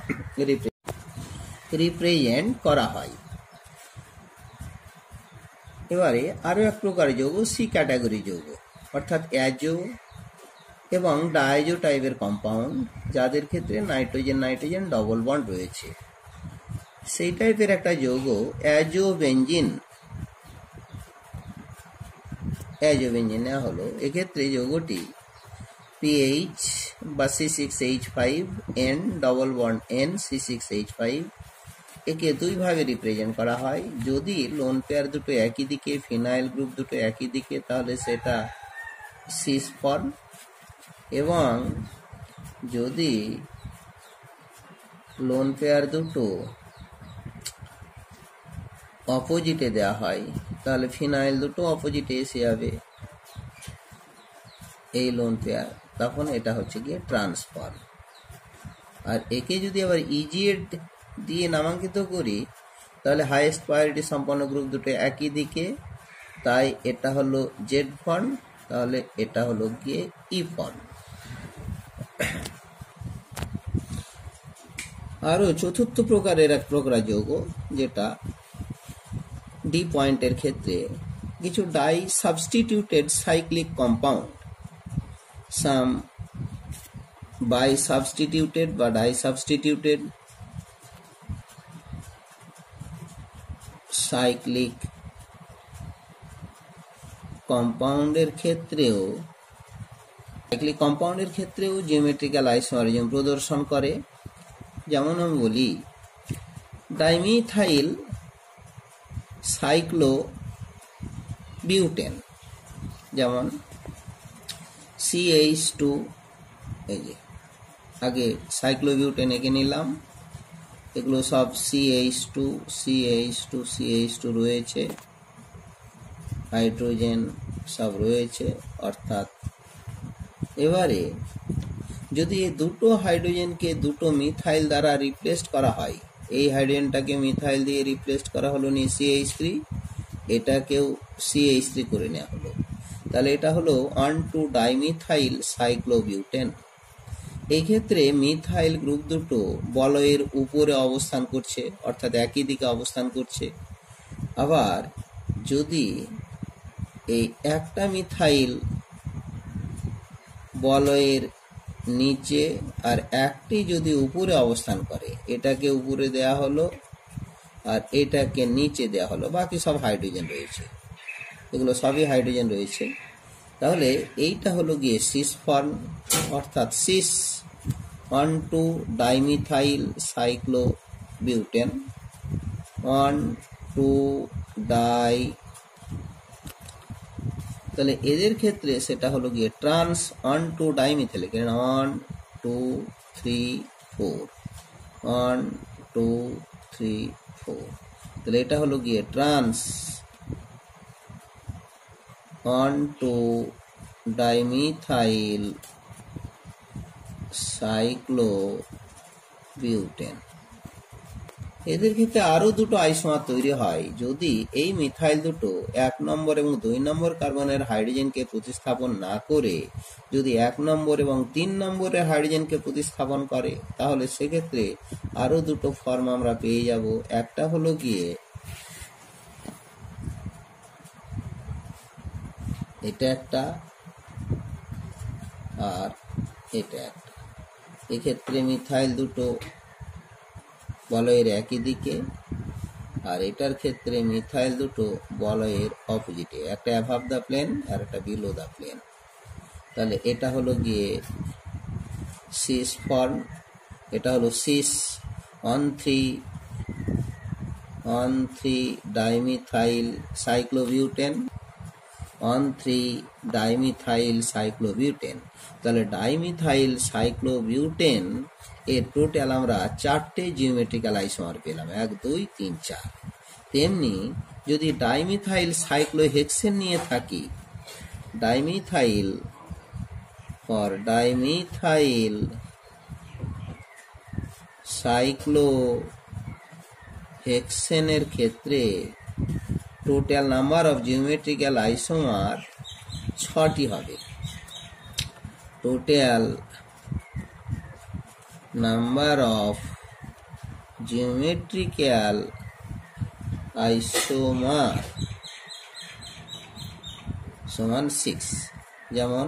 রিপ্রেজেন্ট করা হয়। এবারে আরো এক প্রকার যৌগ সি ক্যাটাগরি যৌগ, অর্থাৎ অ্যাজো এবং ডায়াজো টাইপের কম্পাউন্ড, যাদের ক্ষেত্রে নাইট্রোজেন ডবল বন্ড রয়েছে। সেই টাইপের একটা যৌগ অ্যাজোবেনজিন নেওয়া হলো। এক্ষেত্রে যৌগটি PH বা C6H5N double bond N C6H5, একে দুই ভাবে রিপ্রেজেন্ট করা হয়। যদি লোন পেয়ার দুটো একই দিকে, ফিনাইল গ্রুপ দুটো একই দিকে, তাহলে সেটা সিস ফর্ম। এবং যদি লোন পেয়ার দুটো অপোজিটে দেওয়া হয়, তাহলে ফিনাইল দুটো অপোজিটে এসে যাবে এই লোন পেয়ার, তখন এটা হচ্ছে গিয়ে ট্রান্সফর্ম। আর একে যদি আবার ইজেড দিয়ে নামাঙ্কিত করি, তাহলে হাইয়েস্ট প্রায়োরিটি সম্পন্ন গ্রুপ দুটো একই দিকে, তাই এটা হলো জেড ফর্ম, তাহলে এটা হলো গিয়ে ই ফর্ম। আরো চতুর্থ প্রকারের এক প্রকার যৌগ, যেটা ডি পয়েন্টের ক্ষেত্রে কিছু di substituted cyclic compound, some bi substituted বা ডাই সাবস্টিটিউটেড সাইক্লিক কম্পাউন্ডের ক্ষেত্রেও জিওমেট্রিক্যাল আইসোমারিজম প্রদর্শন করে। যেমন আমি বলি ডাইমিথাইল সাইক্লোবিউটেন, যেমন CH2, এই যে আগে সাইক্লোবিউটেন এঁকে নিলাম, এগুলো সব CH2 রয়েছে, হাইড্রোজেন সব রয়েছে। অর্থাৎ এবারে যদি এই দুটো হাইড্রোজেনকে দুটো মিথাইল দ্বারা রিপ্লেস করা হয়, এই হাইড্রোজেনটাকে মিথাইল দিয়ে রিপ্লেস করা হলো নি CH3, এটাকেও CH3 করে নেওয়া হলো, তাহলে এটা হলো 1,2-ডাইমিথাইল সাইক্লোবিউটেন। এই ক্ষেত্রে মিথাইল গ্রুপ দুটো বলয়ের উপরে অবস্থান করছে, অর্থাৎ একই দিকে অবস্থান করছে। আবার যদি এই একটা মিথাইল বলয়ের নিচে আর একটি যদি উপরে অবস্থান করে, এটাকে উপরে দেয়া হলো আর এটাকে নিচে দেয়া হলো, বাকি সব হাইড্রোজেন রয়েছে, এগুলো সবই হাইড্রোজেন রয়েছে। তাহলে এইটা হলো গিয়ে সিস ফর্ম, অর্থাৎ সিস 1,2-ডাইমিথাইল সাইক্লোবিউটেন, 1,2-ডাই। তাহলে এদের ক্ষেত্রে সেটা হলো গিয়ে ট্রান্স 1,2-ডাইমিথাইল, 1 2 3 4, 1 2 3 4, তাহলে এটা হলো গিয়ে ট্রান্স 1,2-ডাইমিথাইল সাইক্লোবিউটেন। এদের ক্ষেত্রে আরো দুটো আইসোমার তৈরি হয় যদি এই মিথাইল দুটো 1 নম্বর এবং 2 নম্বর কার্বনের হাইড্রোজেনকে প্রতিস্থাপন না করে যদি 1 নম্বর এবং 3 নম্বরের হাইড্রোজেনকে প্রতিস্থাপন করে, তাহলে সেক্ষেত্রে আরো দুটো ফর্ম আমরা পেয়ে যাব। একটা হলো গিয়ে এটা একটা, আর এটা একটা। এক্ষেত্রে মিথাইল দুটো বলয়ের একই দিকে, আর এটার ক্ষেত্রে মিথাইল দুটো বলয়ের অপোজিটে, একটা অ্যাভাব দ্য প্লেন আর একটা বিলো দ্য প্লেন। তাহলে এটা হলো গিয়ে সিস ফর্ম, এটা হলো cis one three dimethyl cyclobutane, one 3 dimethyl cyclobutane. তাহলে ডাইমিথাইল সাইক্লোবিউটেন এর টোটাল আমরা 4টে জিওমেট্রিক্যাল আইসোমার পেলাম, 1 2 3 4। তেমনি যদি ডাইমিথাইল সাইক্লোহেক্সেন নিয়ে থাকি, ডাইমিথাইল সাইক্লোহেক্সেনের ক্ষেত্রে total number of geometrical isomer 6টি হবে। Total number of geometrical isomer সমান 6। যেমন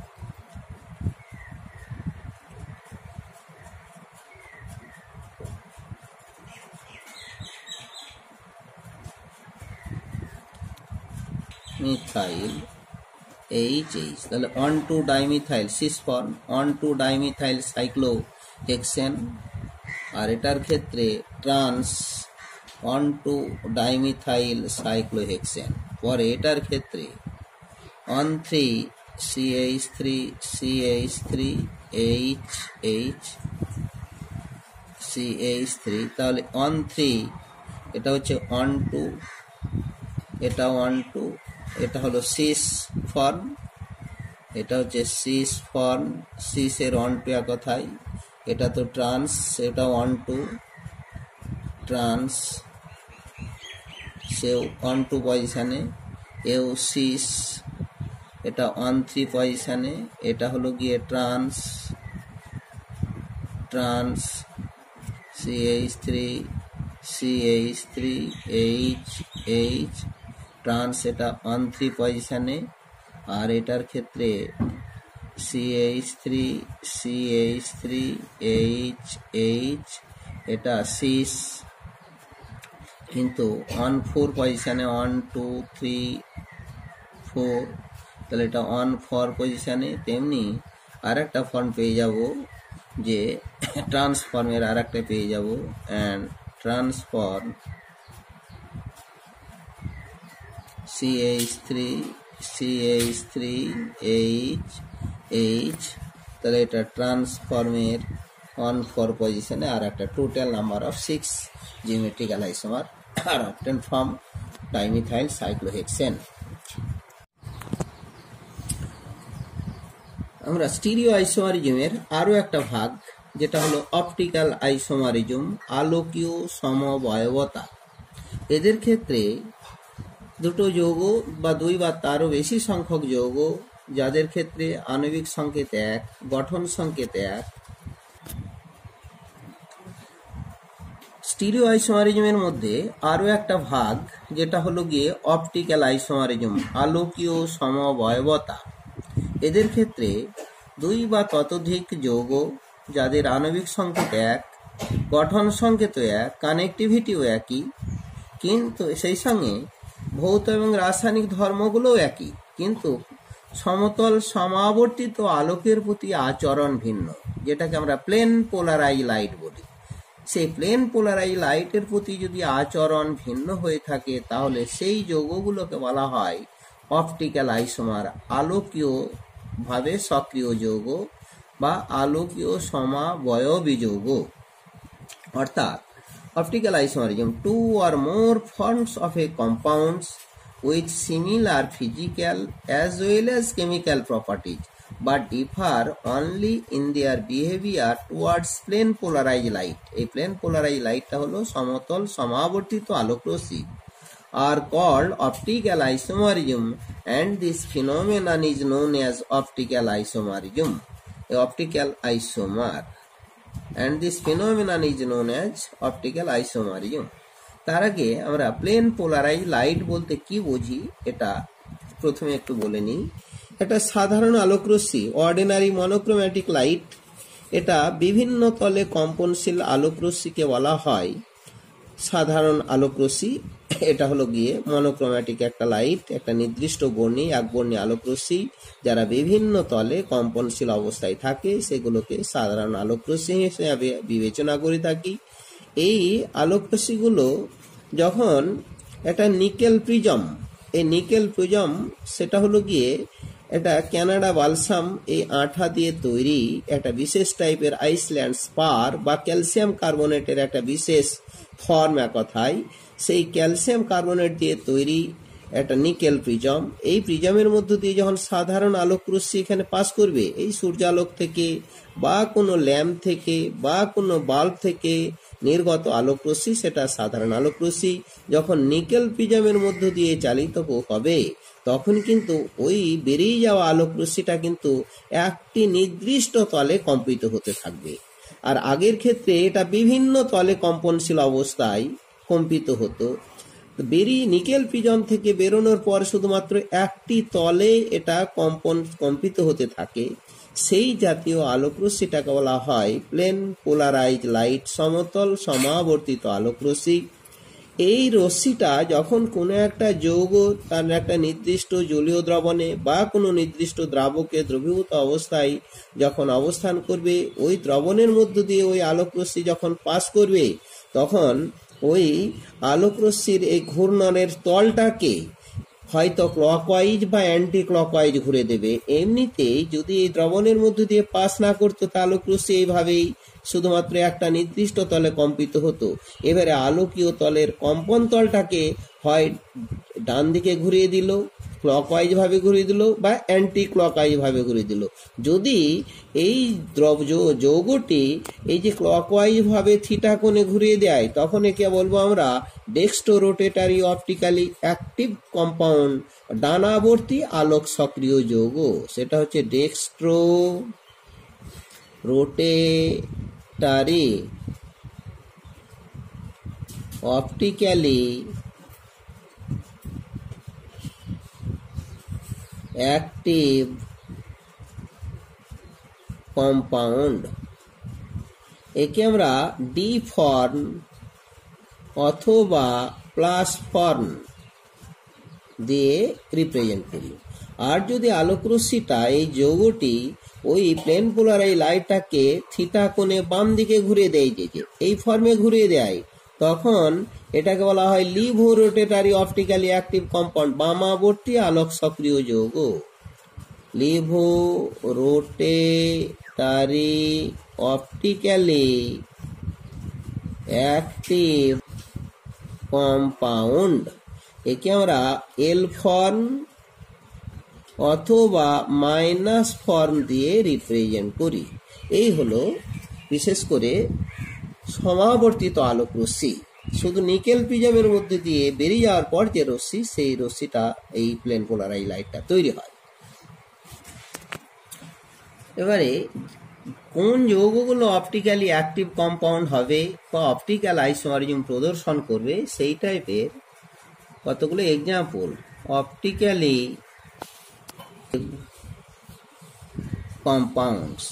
মিথাইল এইচএইচ, তাহলে 1,2 dimethyl cis form, 1,2 dimethyl cyclohexane, আর এটার ক্ষেত্রে ট্রান্স 1,2 ডাইমিথাইল সাইক্লোহেক্সেন। পরে এটার ক্ষেত্রে 1,3 CH3 তাহলে 1,3 এটা হচ্ছে 1,2, এটা 1,2, এটা হলো সিস ফর্ম, এটা হচ্ছে সিস ফর্ম, সিসের 1,2 কথায়, এটা তো ট্রান্স, এটা 1,2 ট্রান্স, সেও 1,2 পজিশানে, এও সিস, এটা 1,3 পজিশানে, এটা হলো গিয়ে ট্রান্স CH3 ট্রান্স, এটা 1,3 পজিশানে, আর এটার ক্ষেত্রে CH3 এটা সিস, কিন্তু 1,4 পজিশানে, 1 2 3 4, তাহলে এটা 1,4 পজিশানে। তেমনি আর একটা ফর্ম পেয়ে যাব, যে ট্রান্সফর্মের আর একটা পেয়ে যাব, অ্যান্ড ট্রান্সফর্ম CH3 তাহলে এটা ট্রান্সফর্মের 1,4 পজিশনে আর একটা। Total number of 6 geometrical isomer আর অবটেন ফ্রম ডাইমিথাইল সাইক্লোহেক্সেন। আমরা স্টিরিও আইসোমারিজমের আরো একটা ভাগ, যেটা হলো অপটিক্যাল আইসোমারিজম, আলোকীয় সমবয়বতা। এদের ক্ষেত্রে দুটো যৌগ বা 2 বা তারও বেশি সংখ্যক যৌগ, যাদের ক্ষেত্রে আণবিক সংকেত 1, গঠন সংকেত 1। স্টিরিও আইসোমারিজমের মধ্যে আরো একটা ভাগ, যেটা হলো গিয়ে অপটিক্যাল আইসোমারিজম, আলোকীয় সমবয়বতা। এদের ক্ষেত্রে 2 বা ততোধিক যৌগ, যাদের আণবিক সংকেত 1, গঠন সংকেত 1, কানেক্টিভিটিও একই, কিন্তু সেই সঙ্গে ভৌত এবং রাসায়নিক ধর্মগুলোও একই, কিন্তু সমতল সমাবর্তিত আলোকের প্রতি আচরণ ভিন্ন, যেটাকে আমরা প্লেন পোলারাইজ লাইট বলি। সেই প্লেন পোলারাইজ লাইটের প্রতি যদি আচরণ ভিন্ন হয়ে থাকে, তাহলে সেই যৌগগুলোকে বলা হয় অপটিক্যাল আইসোমার, আলোকীয় ভাবে সক্রিয় যৌগ বা আলোকীয় সমাবয়বী যৌগ। অর্থাৎ optical isomerism, 2 or more forms of a compounds with similar physical as well as chemical properties but differ only in their behavior towards plane polarized light. এই plane polarized lightটা হলো সমতল সমাবর্তিত আলোকরশ্মি, are called optical isomerism, and this phenomenon is known as optical isomerism. A optical isomer, and this phenomenon is known as optical isomerism. তার আগে আমরা প্লেন পোলারাইজ লাইট বলতে কি বুঝি এটা প্রথমে একটু বলে নিই। একটা সাধারণ আলোকরশ্মি অর্ডিনারি মনোক্রোম্যাটিক লাইট, এটা বিভিন্ন তলে কম্পনশীল আলোকরশ্মিকে বলা হয় সাধারণ আলোকরশ্মি। এটা হলো গিয়ে মনোক্রোম্যাটিক একটা লাইট, একটা নির্দিষ্ট বর্ণী একবর্ণী আলোকরশ্মি যারা বিভিন্ন তলে কম্পনশীল অবস্থায় থাকে সেগুলোকে সাধারণ আলোকরশ্মি হিসেবে বিবেচনা করে থাকি। এই আলোকরশ্মিগুলো যখন একটা নিকেল প্রিজম, এই নিকেল প্রিজম সেটা হলো গিয়ে এটা কানাডা বালসাম এই আঠা দিয়ে তৈরি একটা বিশেষ টাইপের আইসল্যান্ড স্পার বা ক্যালসিয়াম কার্বনেটের একটা বিশেষ ফর্ম, এক কথায় সেই ক্যালসিয়াম কার্বনেট দিয়ে তৈরি একটা নিকেল প্রিজম। এই প্রিজমের মধ্য দিয়ে যখন সাধারণ আলোক রশ্মি এখানে পাস করবে, এই সূর্যালোক থেকে বা কোনো ল্যাম্প থেকে বা কোনো বাল্ব থেকে নির্গত আলোক রশ্মি, সেটা সাধারণ আলোক রশ্মি যখন নিকেল প্রিজমের মধ্য দিয়ে চালিত হবে তখন কিন্তু ওই বেরিয়ে যাওয়া আলোক রশ্মিটা কিন্তু একটি নির্দিষ্ট তলে কম্পিত হতে থাকবে। আর আগের ক্ষেত্রে এটা বিভিন্ন তলে কম্পনশীল অবস্থায় কম্পিত হতো। নিকেল প্রিজম থেকে বেরোনোর পর শুধুমাত্র একটি তলে এটা কম্পিত হতে থাকে। সেই জাতীয় আলোক রশ্মিটাকে বলা হয় প্লেন পোলারাইজ লাইট, সমতল সমাবর্তিত আলোক রশ্মি। এই রশ্মিটা যখন কোনো একটা যৌগ তার একটা নির্দিষ্ট জলীয় দ্রবণে বা কোনো নির্দিষ্ট দ্রাবকে দ্রবীভূত অবস্থায় যখন অবস্থান করবে, ওই দ্রবণের মধ্য দিয়ে ওই আলোক রশ্মি যখন পাস করবে তখন ওই আলোক রশ্মির এই ঘূর্ণনের তলটাকে হয়তো ক্লকওয়াইজ বা অ্যান্টি ক্লকওয়াইজ ঘুরে দেবে। এমনিতেই যদি এই দ্রবণের মধ্য দিয়ে পাস না করতো তা আলোক রশ্মি এইভাবেই শুধুমাত্র একটা নির্দিষ্ট তলে কম্পিত হতো। এবারে আলোকীয় তলের কম্পন তলটাকে হয় ডান দিকে ঘুরিয়ে দিল, ক্লকওয়াইজ ভাবে ঘুরিয়ে দিল, বা অ্যান্টি ক্লকওয়াইজ ভাবে ঘুরিয়ে দিল। যদি এই যৌগটি এই যে ক্লকওয়াইজ ভাবে থিটা কোণে ঘুরিয়ে দেয় তখন একে বলবো আমরা dextro rotatory optically active compound, ডানাবর্তী আলোক সক্রিয় যৌগ। সেটা হচ্ছে dextro rotatory optically active compound. একে আমরা ডি ফর্ম অথবা প্লাস ফর্ম দিয়ে রিপ্রেজেন্ট করি। আর যদি আলোক রশ্মিটা এই যৌগটি ওই প্লেন পোলার এই লাইটটাকে থিটা কোণে বাম দিকে ঘুরিয়ে দেয়, যে এই ফর্মে ঘুরিয়ে দেয়, তখন এটাকে বলা হয় laevo rotatory optically active compound, বামাবর্তী আলোক সক্রিয় যৌগ। Laevo rotatory optically active compound, একে আমরা এল ফর্ম অথবা মাইনাস ফর্ম দিয়ে রিপ্রেজেন্ট করি। এই হলো বিশেষ করে সমাবর্তিত আলোক রশ্মি। শুধু নিকেল প্রিজমের মধ্যে দিয়ে বেরিয়ে যাওয়ার পর যে রশ্মি, সেই রশ্মিটা এই প্লেন পোলারাইজ লাইটটা তৈরি হয়। এবারে কোন যৌগগুলো অপটিক্যালি অ্যাক্টিভ কম্পাউন্ড হবে বা অপটিক্যাল আইসোমারিজম প্রদর্শন করবে, সেই টাইপের কতগুলো এক্সাম্পল অপটিক্যালি কম্পাউন্ডস।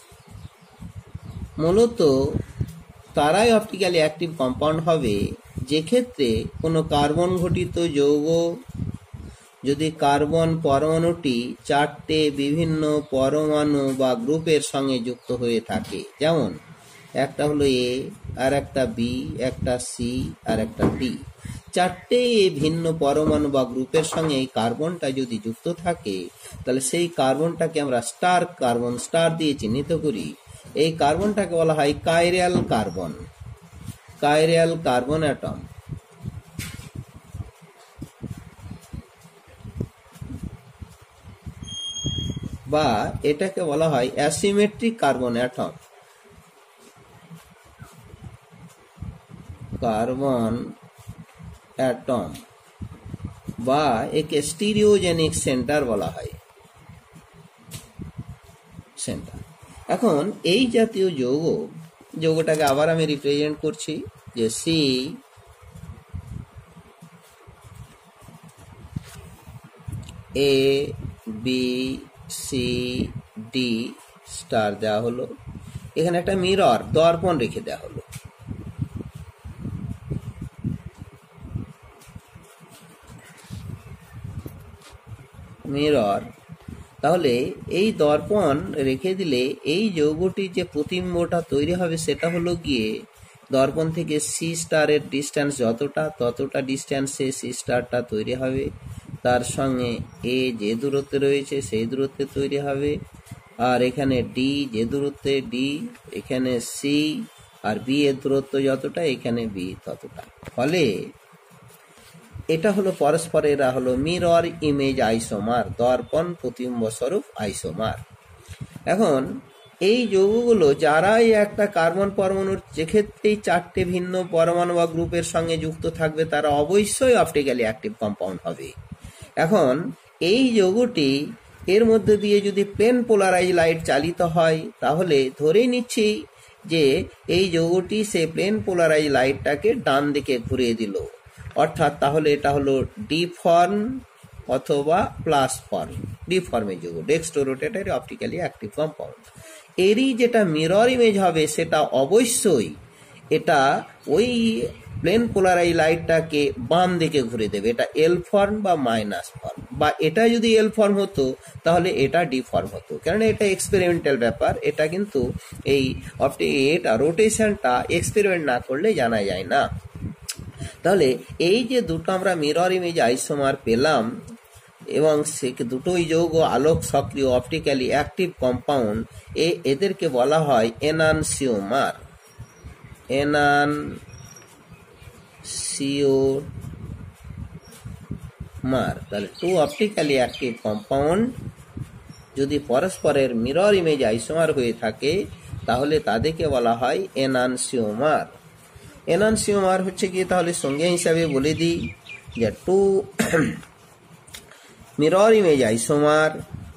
মূলত তারাই অপটিক্যালি অ্যাক্টিভ কম্পাউন্ড হবে যে ক্ষেত্রে কোনো কার্বন ঘটিত যৌগ যদি কার্বন পরমাণুটি 4টে বিভিন্ন পরমাণু বা গ্রুপের সঙ্গে যুক্ত হয়ে থাকে, যেমন একটা হলো এ, আর একটা বি, একটা সি, আর একটা ডি। 4টে ভিন্ন পরমাণু বা গ্রুপের সঙ্গে এই কার্বনটা যদি যুক্ত থাকে তাহলে সেই কার্বনটাকে আমরা স্টার কার্বন, স্টার দিয়ে চিহ্নিত করি। এই কার্বনটাকে বলা হয় chiral carbon, chiral carbon atom. বা এটাকে বলা হয় asymmetric carbon atom, carbon atom, বা একে স্টিরিওজেনিক সেন্টার বলা হয়, সেন্টার। এখন এই জাতীয় যৌগটাকে আবার আমি রিপ্রেজেন্ট করছি যে C A B C D star দেওয়া হলো, এখানে একটা মিরর দর্পণ রেখে দেওয়া হলো। মিরর, তাহলে এই দর্পণ রেখে দিলে এই যৌগটির যে প্রতিবিম্বটা তৈরি হবে সেটা হলো গিয়ে দর্পণ থেকে সি স্টারের ডিস্ট্যান্স যতটা ততটা ডিস্ট্যান্সে সি স্টারটা তৈরি হবে, তার সঙ্গে এ যে দূরত্বে রয়েছে সেই দূরত্বে তৈরি হবে, আর এখানে ডি যে দূরত্বে ডি, এখানে সি আর বি এর দূরত্ব যতটা এখানে বি ততটা। ফলে এটা হলো পরস্পর, এরা হলো মিরর ইমেজ আইসোমার, দর্পণ প্রতিবিম্ব স্বরূপ আইসোমার। এখন এই যৌগগুলো যারাই একটা কার্বন পরমাণুর যেক্ষেত্রেই চারটে ভিন্ন পরমাণু বা গ্রুপের সঙ্গে যুক্ত থাকবে তারা অবশ্যই অপটিক্যালি অ্যাক্টিভ কম্পাউন্ড হবে। এখন এই যৌগটি এর মধ্যে দিয়ে যদি প্লেন পোলারাইজ লাইট চালিত হয় তাহলে ধরে নিচ্ছি যে এই যৌগটি সে প্লেন পোলারাইজ লাইটটাকে ডান দিকে ঘুরিয়ে দিল, অর্থাৎ তাহলে এটা হলো ডি ফর্ম অথবা প্লাস ফর্ম, ডি ফর্মের যৌগ, ডেক্সট্রোরোটেটরি অপটিক্যালি অ্যাক্টিভ কম্পাউন্ড। এরই যেটা মিরর ইমেজ হবে সেটা অবশ্যই এটা ওই প্লেন পোলারাইজ লাইটটাকে বাম দিকে ঘুরে দেবে, এটা এল ফর্ম বা মাইনাস ফর্ম, বা এটা যদি এল ফর্ম হতো তাহলে এটা ডি ফর্ম হতো, কারণ এটা এক্সপেরিমেন্টাল ব্যাপার, এটা কিন্তু এই এটা রোটেশনটা এক্সপেরিমেন্ট না করলে জানা যায় না। তাহলে এই যে দুটো আমরা মিরর ইমেজ আইসোমার পেলাম এবং সে দুটোই যৌগ আলোক সক্রিয় অপটিক্যালি অ্যাক্টিভ কম্পাউন্ড, এদেরকে বলা হয় এনানসিওমার। এনানসিওমার, তাহলে টু অপটিক্যালি অ্যাক্টিভ কম্পাউন্ড যদি পরস্পরের মিরর ইমেজ আইসোমার হয়ে থাকে তাহলে তাদেরকে বলা হয় এনানসিওমার। এনানসিওমার হচ্ছে কি, তাহলে সংজ্ঞা হিসাবে বলে দিই যে two mirror image isomer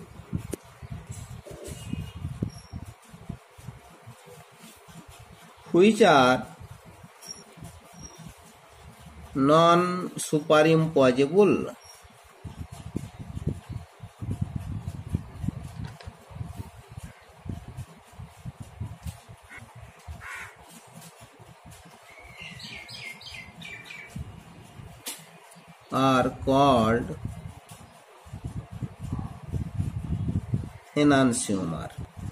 which are non-superimposable are called enantiomer।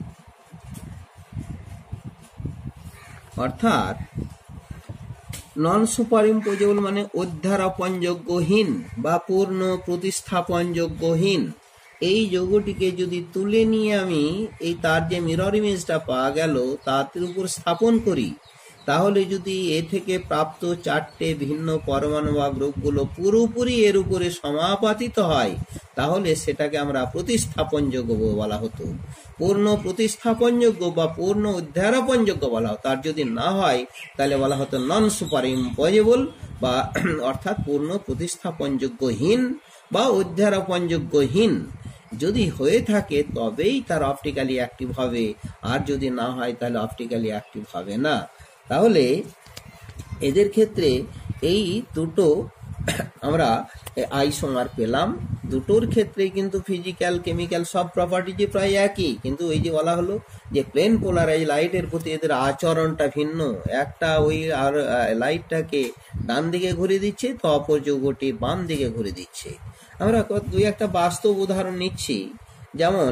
অর্থাৎ নন সুপারইম্পোজেবল মানে অধ্যারোপণযোগ্যহীন বা পূর্ণ প্রতিস্থাপনযোগ্যহীন। এই যৌগটিকে যদি তুলে নিয়ে আমি এই তার যে মিরর ইমেজটা পাওয়া গেল তার উপর স্থাপন করি তাহলে যদি এ থেকে প্রাপ্ত চারটে ভিন্ন পরমাণু বা গ্রুপগুলো পুরোপুরি এর উপরে সমাপাতিত হয় তাহলে সেটাকে আমরা প্রতিস্থাপনযোগ্য বলা হতো, পূর্ণ প্রতিস্থাপনযোগ্য বা পূর্ণ অধ্যারোপণযোগ্য বলা হতো। আর যদি না হয় তাহলে বলা হতো নন সুপারইম্পোজেবল বা অর্থাৎ পূর্ণ প্রতিস্থাপনযোগ্যহীন বা অধ্যারোপণযোগ্যহীন। যদি হয়ে থাকে তবেই তার অপটিক্যালি অ্যাক্টিভ হবে, আর যদি না হয় তাহলে অপটিক্যালি অ্যাক্টিভ হবে না। তাহলে এদের ক্ষেত্রে এই দুটো আমরা আইসোমার পেলাম, দুটোর ক্ষেত্রে কিন্তু ফিজিক্যাল কেমিক্যাল সব প্রপার্টি প্রায় একই, কিন্তু এই যে বলা হলো যে প্লেন পোলারাইজ লাইটের প্রতি এদের আচরণটা ভিন্ন, একটা ওই আর লাইটটাকে ডান দিকে ঘুরে দিচ্ছে তো অপর যৌগটি বাম দিকে ঘুরে দিচ্ছে। আমরা দুই একটা বাস্তব উদাহরণ নিচ্ছি, যেমন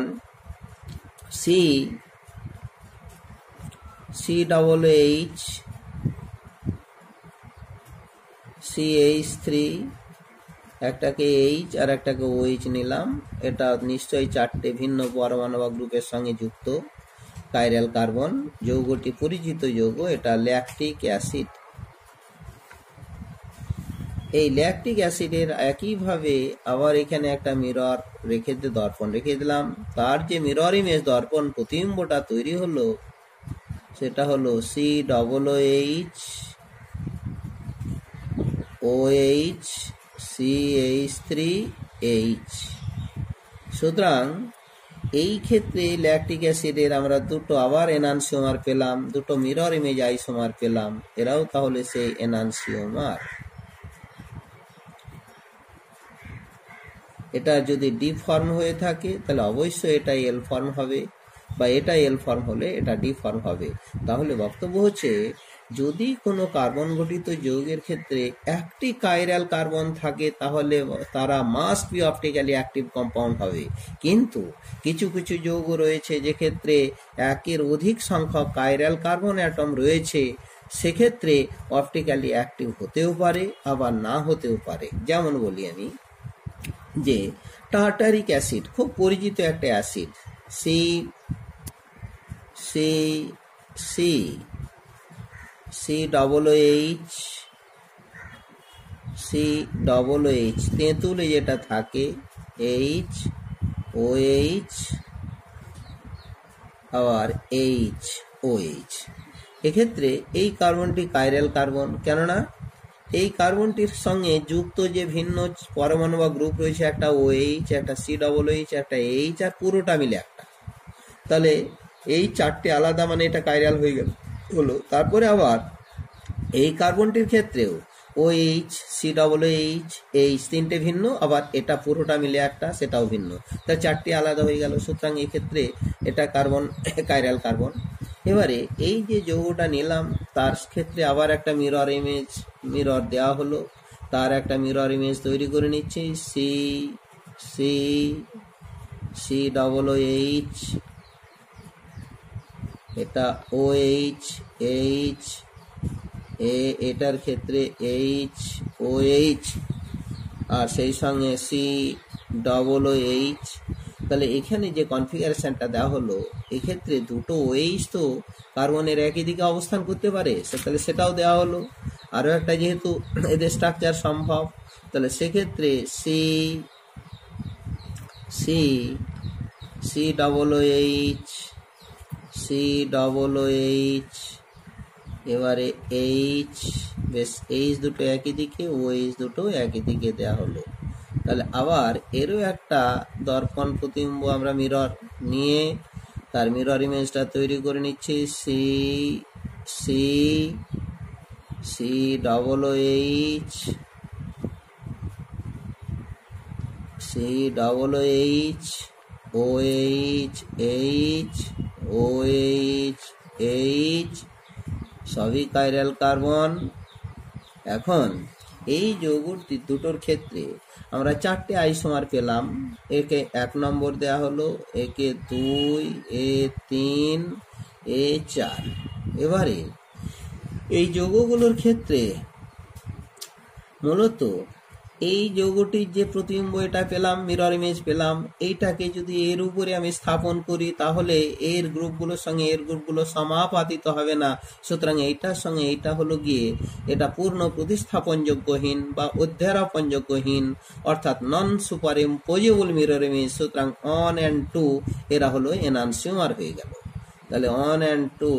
COOH3 একটাকে এইচ আর একটাকে OH নিলাম, এটা নিশ্চয়ই চারটে ভিন্ন পরমাণু বা গ্রুপের সঙ্গে যুক্ত কাইরাল কার্বন। যৌগটি পরিচিত যৌগ, এটা ল্যাকটিক অ্যাসিড। এই ল্যাকটিক অ্যাসিডের একইভাবে আবার এখানে একটা মিরর রেখে দর্পণ রেখে দিলাম, তার যে মিরর ইমেজ দর্পণ প্রতিবিম্বটা তৈরি হলো সেটা হলো COOH CH3H। সুতরাং এই ক্ষেত্রে ল্যাকটিক অ্যাসিডের আমরা দুটো আবার এনানসিওমার পেলাম, দুটো মিরর ইমেজ আইসোমার পেলাম, এরাও তাহলে সেই এনানসিওমার। এটা যদি ডি ফর্ম হয়ে থাকে তাহলে অবশ্যই এটা এল ফর্ম হবে, বা এটা এল ফর্ম হলে এটা ডি ফর্ম হবে। তাহলে বক্তব্য হচ্ছে, যদি কোনো কার্বন গঠিত যৌগের ক্ষেত্রে একটি কাইরাল কার্বন থাকে তাহলে তারা must be optically active compound হবে। কিন্তু কিছু কিছু যৌগ রয়েছে যেক্ষেত্রে একের অধিক সংখ্যক কাইরাল কার্বন অ্যাটম রয়েছে, সেক্ষেত্রে অপটিক্যালি অ্যাক্টিভ হতেও পারে আবার না হতেও পারে। যেমন বলি আমি যে টার্টারিক অ্যাসিড খুব পরিচিত একটা acid, C C C C double H C double H তেঁতুলে যেটা থাকে এইচ ও এইচ আবার এইচ ও এইচ, এক্ষেত্রে এই কার্বনটি কাইরাল কার্বন। কেননা এই কার্বনটির সঙ্গে যুক্ত যে ভিন্ন পরমাণু বা গ্রুপ রয়েছে, একটা ও এইচ, একটা সি ডবল এইচ, একটা এইচ, আর পুরোটা মিলে একটা, তাহলে এই চারটে আলাদা, মানে এটা কাইরাল হয়ে গেল হলো। তারপরে আবার এই কার্বনটির ক্ষেত্রেও O H, C double H, H তিনটে ভিন্ন, আবার এটা পুরোটা মিলে একটা, সেটাও ভিন্ন, তার চারটি আলাদা হয়ে গেল। সুতরাং এই ক্ষেত্রে এটা কার্বন কাইরাল কার্বন। এবারে এই যে যৌগটা নিলাম তার ক্ষেত্রে আবার একটা মিরর দেওয়া হলো, তার একটা মিরর ইমেজ তৈরি করে নিচ্ছি, C C C double H, এটা ও এইচ এইচ, এটার ক্ষেত্রে এইচ ও এইচ, আর সেই সঙ্গে সি ডবল এইচ। তাহলে এখানে যে কনফিগারেশনটা দেওয়া হলো, এক্ষেত্রে দুটো ওএইচ তো কার্বনের একই দিকে অবস্থান করতে পারে, তাহলে সেটাও দেওয়া হলো। আরও একটা যেহেতু এদের স্ট্রাকচার সম্ভব, তাহলে সেক্ষেত্রে C C C double H, C double H, এবারে এইচ, বেশ এইচ দুটো একই দিকে, ও এইচ দুটো একই দিকে দেওয়া হলো। তাহলে আবার এরও একটা দর্পণ প্রতিবিম্ব আমরা মিরর নিয়ে তার মিরর ইমেজটা তৈরি করে নিচ্ছি, C C C double H, C double H, O H H, O H H, সবই কাইরাল কার্বন। এখন এই যৌগ দুটোর ক্ষেত্রে আমরা চারটে আইসোমার পেলাম। একে 1 নম্বর দেয়া হলো, একে 2, এ 3, এ 4। এবারে এই যৌগগুলোর ক্ষেত্রে মূলত এই যৌগটির যে প্রতিবিম্ব এটা পেলাম, মিরর ইমেজ পেলাম, এইটাকে যদি এর উপরে আমি স্থাপন করি তাহলে এর গ্রুপগুলোর সঙ্গে এর গ্রুপগুলো সমাপাতিত হবে না। সুতরাং এইটার সঙ্গে এইটা হলো গিয়ে এটা পূর্ণ প্রতিস্থাপনযোগ্যহীন বা অধ্যারোপণযোগ্যহীন, অর্থাৎ non superimposable mirror image. সুতরাং 1 and 2 এরা হলো এনানসিওমার হয়ে গেল। তাহলে 1 and 2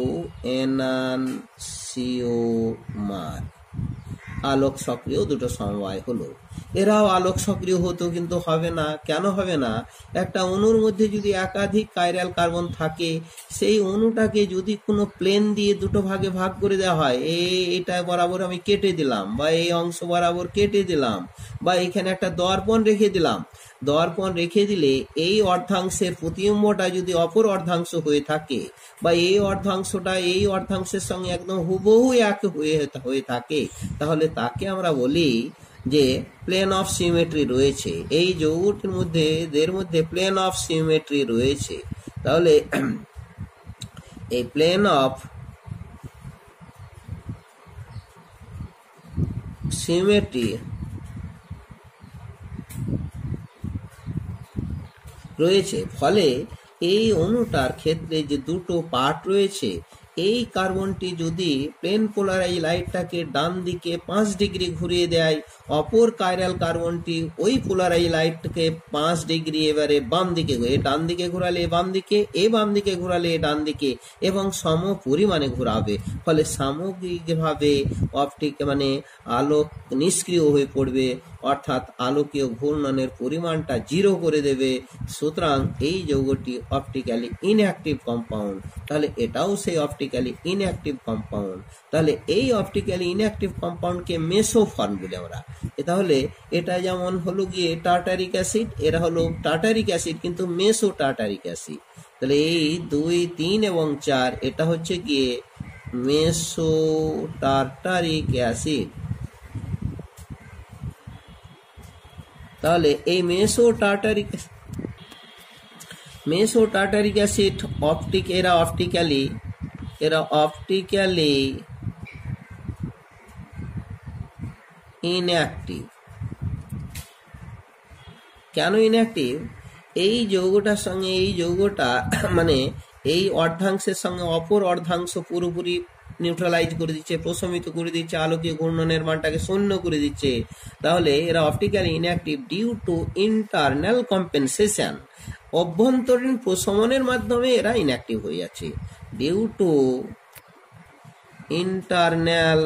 এনানসিওমার। আলোক সক্রিয় দুটো সমবায় হলো। এরাও আলোক সক্রিয় হতো, কিন্তু হবে না। কেন হবে না? একটা অণুর মধ্যে যদি একাধিক কাইরাল কার্বন থাকে, সেই অণুটাকে যদি কোনো প্লেন দিয়ে দুটো ভাগে ভাগ করে দেওয়া হয়, এটা বরাবর আমি কেটে দিলাম, বা এই অংশ বরাবর কেটে দিলাম, বা এখানে একটা দর্পণ রেখে দিলাম, দর্পণ রেখে দিলে এই অর্ধাংশের প্রতিবিম্বটা যদি অপর অর্ধাংশ হয়ে থাকে, বা এই অর্ধাংশটা এই অর্ধাংশের সঙ্গে একদম হুবহু এক হয়ে থাকে, তাহলে তাকে আমরা বলি যে প্লেন অফ সিমেট্রি রয়েছে। এই যৌগটির মধ্যে এদের মধ্যে প্লেন অফ সিমেট্রি রয়েছে। তাহলে এই প্লেন অফ সিমেট্রি রয়েছে, ফলে এই অণুটার ক্ষেত্রে যে দুটো পার্ট রয়েছে, এই কার্বনটি যদি প্লেন পোলারাইজ লাইটটাকে ডান দিকে 5 ডিগ্রি ঘুরিয়ে দেয়, অপর কাইরাল কার্বনটি ওই পোলারাইজ লাইটকে 5 ডিগ্রি এবারে বাম দিকে, ডান দিকে ঘোরালে বাম দিকে, বাম দিকে ঘোরালে ডান দিকে, এবং সম পরিমাণে ঘোরাবে। ফলে সামগ্রিকভাবে অপটিক আলোক নিষ্ক্রিয় হয়ে পড়বে, অর্থাৎ আলোকীয় ঘূর্ণনের পরিমাণটা 0 করে দেবে। সুতরাং এই যৌগটি অপটিক্যালি ইনঅ্যাক্টিভ কম্পাউন্ড। তাহলে এটাও সেই অপটিক্যালি ইনঅ্যাক্টিভ কম্পাউন্ড। তাহলে এই অপটিক্যালি ইনঅ্যাক্টিভ কম্পাউন্ডকে মেসোফর্ম বলি আমরা। তাহলে এটা যেমন হলো গিয়ে টার্টারিক অ্যাসিড, এরা হলো টার্টারিক অ্যাসিড কিন্তু মেসো টার্টারিক অ্যাসিড। তাহলে এই 2, 3 এবং 4 এটা হচ্ছে গিয়ে মেসো টার্টারিক অ্যাসিড। তাহলে এই মেসো টার্টারিক অ্যাসিড এরা অপটিক্যালি ইনঅ্যাক্টিভ। কেন ইনঅ্যাক্টিভ? এই যৌগটার সঙ্গে এই যৌগটা মানে এই অর্ধাংশের সঙ্গে অপর অর্ধাংশ পুরোপুরি নিউট্রালাইজ করে দিচ্ছে, প্রশমিত করে দিচ্ছে, আলোকীয় ঘূর্ণনের মানটাকে শূন্য করে দিচ্ছে। তাহলে এরা optically inactive due to internal compensation. অভ্যন্তরীণ প্রশমনের মাধ্যমে এরা ইনঅ্যাক্টিভ হয়ে যাচ্ছে। Due to internal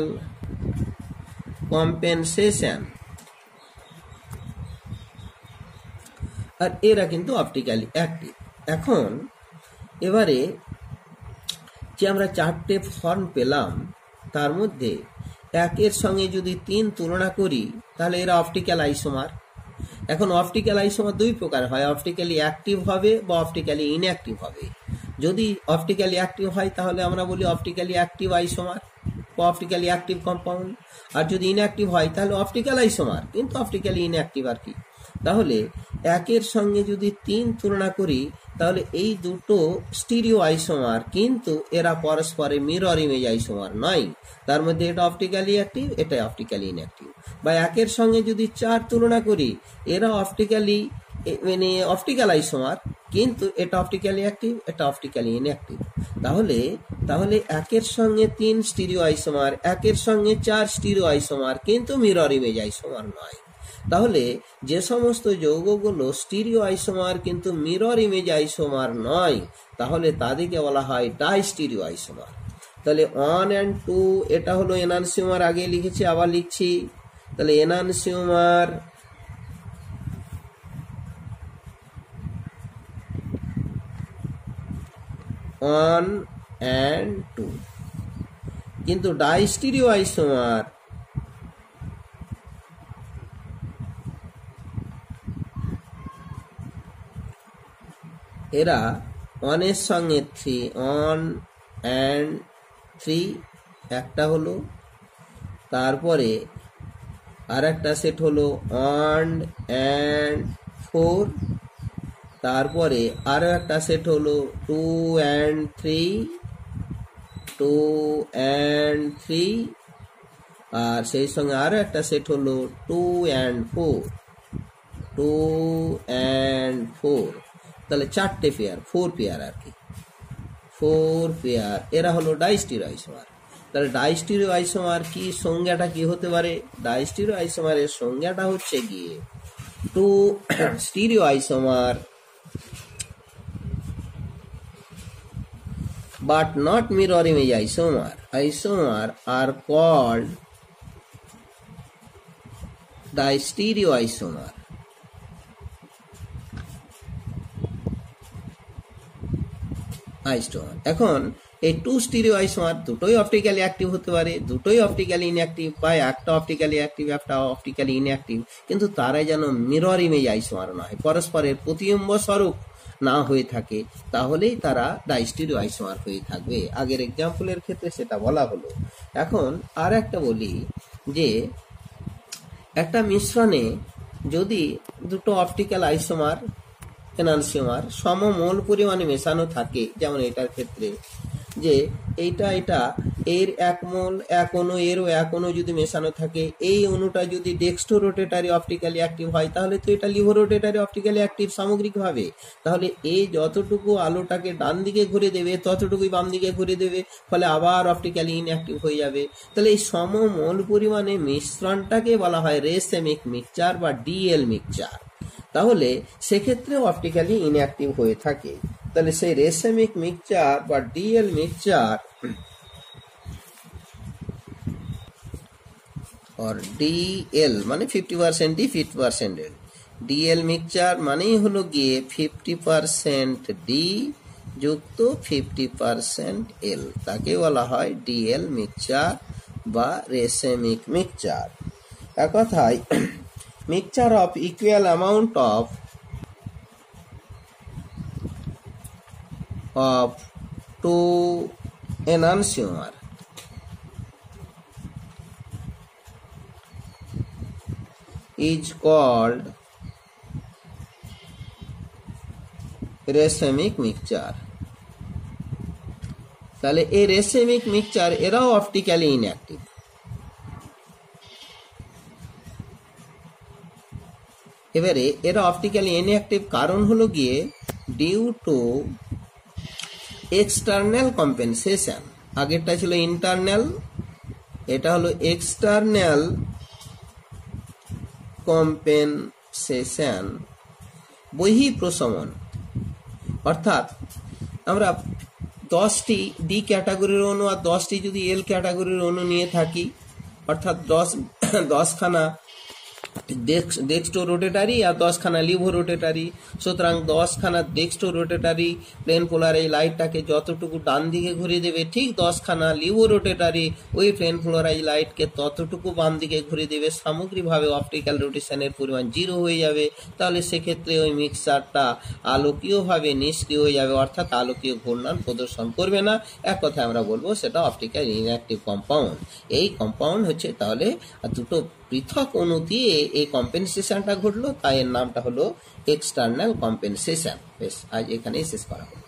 compensation. আর এরা কিন্তু অপটিক্যালি অ্যাক্টিভ। এখন এবারে যে আমরা 4টে ফর্ম পেলাম তার মধ্যে একের সঙ্গে যদি 3 তুলনা করি তাহলে এরা অপটিক্যাল আইসোমার। এখন অপটিক্যাল আইসোমার 2 প্রকার হয়, অপটিক্যালি অ্যাক্টিভ হবে বা অপটিক্যালি ইনঅ্যাক্টিভ হবে। যদি অপটিক্যালি অ্যাক্টিভ হয় তাহলে আমরা বলি অপটিক্যালি অ্যাক্টিভ আইসোমার বা অপটিক্যালি অ্যাক্টিভ কম্পাউন্ড। আর যদি ইনঅ্যাক্টিভ হয় তাহলে অপটিক্যাল আইসোমার কিন্তু অপটিক্যালি ইনঅ্যাক্টিভ আর কি। তাহলে একের সঙ্গে যদি 3 তুলনা করি তাহলে এই দুটো স্টিরিও আইসোমার, কিন্তু এরা পরস্পরে মিরর ইমেজ আইসোমার নয়। তার মধ্যে এটা অপটিক্যালি অ্যাক্টিভ, এটা অপটিক্যালি ইনঅ্যাক্টিভ। বা একের সঙ্গে যদি 4 তুলনা করি এরা অপটিক্যালি মানে অপটিক্যাল আইসোমার, কিন্তু এটা অপটিক্যালি অ্যাক্টিভ, এটা অপটিক্যালি ইনঅ্যাক্টিভ। তাহলে একের সঙ্গে 3 স্টিরিও আইসোমার, একের সঙ্গে 4 স্টিরিও আইসোমার, কিন্তু মিরর ইমেজ আইসোমার নয়। তাহলে যে সমস্ত যৌগগুলো স্টিরিও আইসোমার কিন্তু মিরর ইমেজ আইসোমার নয় তাহলে তাদেরকে বলা হয় ডাইস্টিরিও আইসোমার। তাহলে 1 and 2 এটা হলো এনানসিওমার, আগে লিখেছি আবার লিখছি। তাহলে এনানসিওমার 1 and 2, কিন্তু ডাইস্টিরিও আইসোমার এরা 1 এর সঙ্গে 3, 1 and 3 একটা হলো, তারপরে আর একটা সেট হলো 1 and 4, তারপরে আরো একটা সেট হলো 2 and 3, 2 and 3, আর সেই সঙ্গে আরো একটা সেট হলো 2 and 4, 2 and 4। তাহলে 4টে পেয়ার, 4 পেয়ার আর কি, 4 পেয়ার। এরা হলো ডাইস্টিরিও আইসোমার। তাহলে ডাইস্টিরিও আইসোমার কি সংজ্ঞাটা কি হতে পারে? ডাইস্টিরিও আইসোমারের সংজ্ঞাটা হচ্ছে গিয়ে 2 stereo isomer but not mirror image isomer are called distereoisomer। এখন এই 2 স্টিরিও আইসোমার দুটোই অপটিক্যালি অ্যাক্টিভ হতে পারে, দুটোই অপটিক্যালি ইনঅ্যাক্টিভ, বা একটা অপটিক্যালি অ্যাক্টিভ একটা অপটিক্যালি ইনঅ্যাক্টিভ, কিন্তু তারা যেন মিরর ইমেজ আইসোমার নয়, পরস্পরের প্রতিবিম্ব স্বরূপ না হয়ে থাকে, তাহলেই তারা ডাইস্টিরিও আইসোমার হয়ে থাকবে। আগের এক্সাম্পলের ক্ষেত্রে সেটা বলা হলো। এখন আর একটা বলি যে একটা মিশ্রণে যদি দুটো অপটিক্যাল আইসোমার এনানসিওমার সমমোল পরিমাণে মেশানো থাকে, যেমন এটার ক্ষেত্রে যে এটা এর 1 মোল 1 অণু এরও 1 অণু যদি মেশানো থাকে, এই অণুটা যদি ডেক্সট্রো রোটেটারি অপটিক্যালি অ্যাক্টিভ হয় তাহলে তো এটা লিভো রোটেটারি অপটিক্যালি অ্যাক্টিভ সামগ্রিকভাবে। তাহলে এই যতটুকু আলোটাকে ডান দিকে ঘুরে দেবে ততটুকুই বাম দিকে ঘুরে দেবে, ফলে আবার অপটিক্যালি ইনঅ্যাক্টিভ হয়ে যাবে। তাহলে এই সমমোল পরিমাণে মিশ্রণটাকে বলা হয় রেসেমিক মিক্সচার বা ডিএল মিক্সচার। তাহলে সেক্ষেত্রে অপটিক্যালি ইনঅ্যাক্টিভ হয়ে থাকে। তাহলে সেই রেসেমিক মিক্সচার বা ডিএল মিক্সচার और DL মানে 50% D 50% L, DL মিক্সচার মানেই হলো গিয়ে 50% D যুক্ত 50% L, তাকে বলা হয় DL মিক্সচার বা রেসেমিক মিক্সচার। এক কথায় mixture of equal amount of two enantiomer is called racemic mixture। তাহলে এই রেসেমিক মিক্সচার এরাও অপটিক্যালি ইনঅ্যাক্টিভ। এবারে এরা অপটিক্যালি ইনঅ্যাক্টিভ কারণ হলো গিয়ে ডিউ টু এক্সটার্নাল কম্পেনসেশন। আগেরটা ছিল ইন্টারনাল, এটা হলো এক্সটার্নাল কম্পেনসেশন, বহিঃপ্রশমন। অর্থাৎ আমরা 10টি ডি ক্যাটাগরির অণু আর 10টি যদি এল ক্যাটাগরির অণু নিয়ে থাকি, অর্থাৎ 10খানা ডেক্সটো রোটেটারি আর 10খানা লিভো রোটেটারি, সুতরাং 10খানা ডেক্সটো রোটেটারি প্লেন পোলার এই লাইটটাকে যতটুকু ডান দিকে ঘুরিয়ে দেবে, ঠিক 10খানা লিভো রোটেটারি ওই প্লেন পোলারাইজ লাইটকে ততটুকু বাম দিকে ঘুরিয়ে দেবে। সামগ্রিকভাবে অপটিক্যাল রোটেশনের পরিমাণ 0 হয়ে যাবে। তাহলে সেক্ষেত্রে ওই মিক্সারটা আলোকীয়ভাবে নিষ্ক্রিয় হয়ে যাবে, অর্থাৎ আলোকীয় ঘূর্ণন প্রদর্শন করবে না। এক কথায় আমরা বলবো সেটা অপটিক্যাল ইনঅ্যাক্টিভ কম্পাউন্ড। এই কম্পাউন্ড হচ্ছে তাহলে দুটো পৃথক অণু দিয়ে এই কম্পেনসেশনটা ঘটলো, তাই এর নামটা হলো এক্সটার্নাল কম্পেনসেশন। বেশ, আজ এখানেই শেষ করা হলো।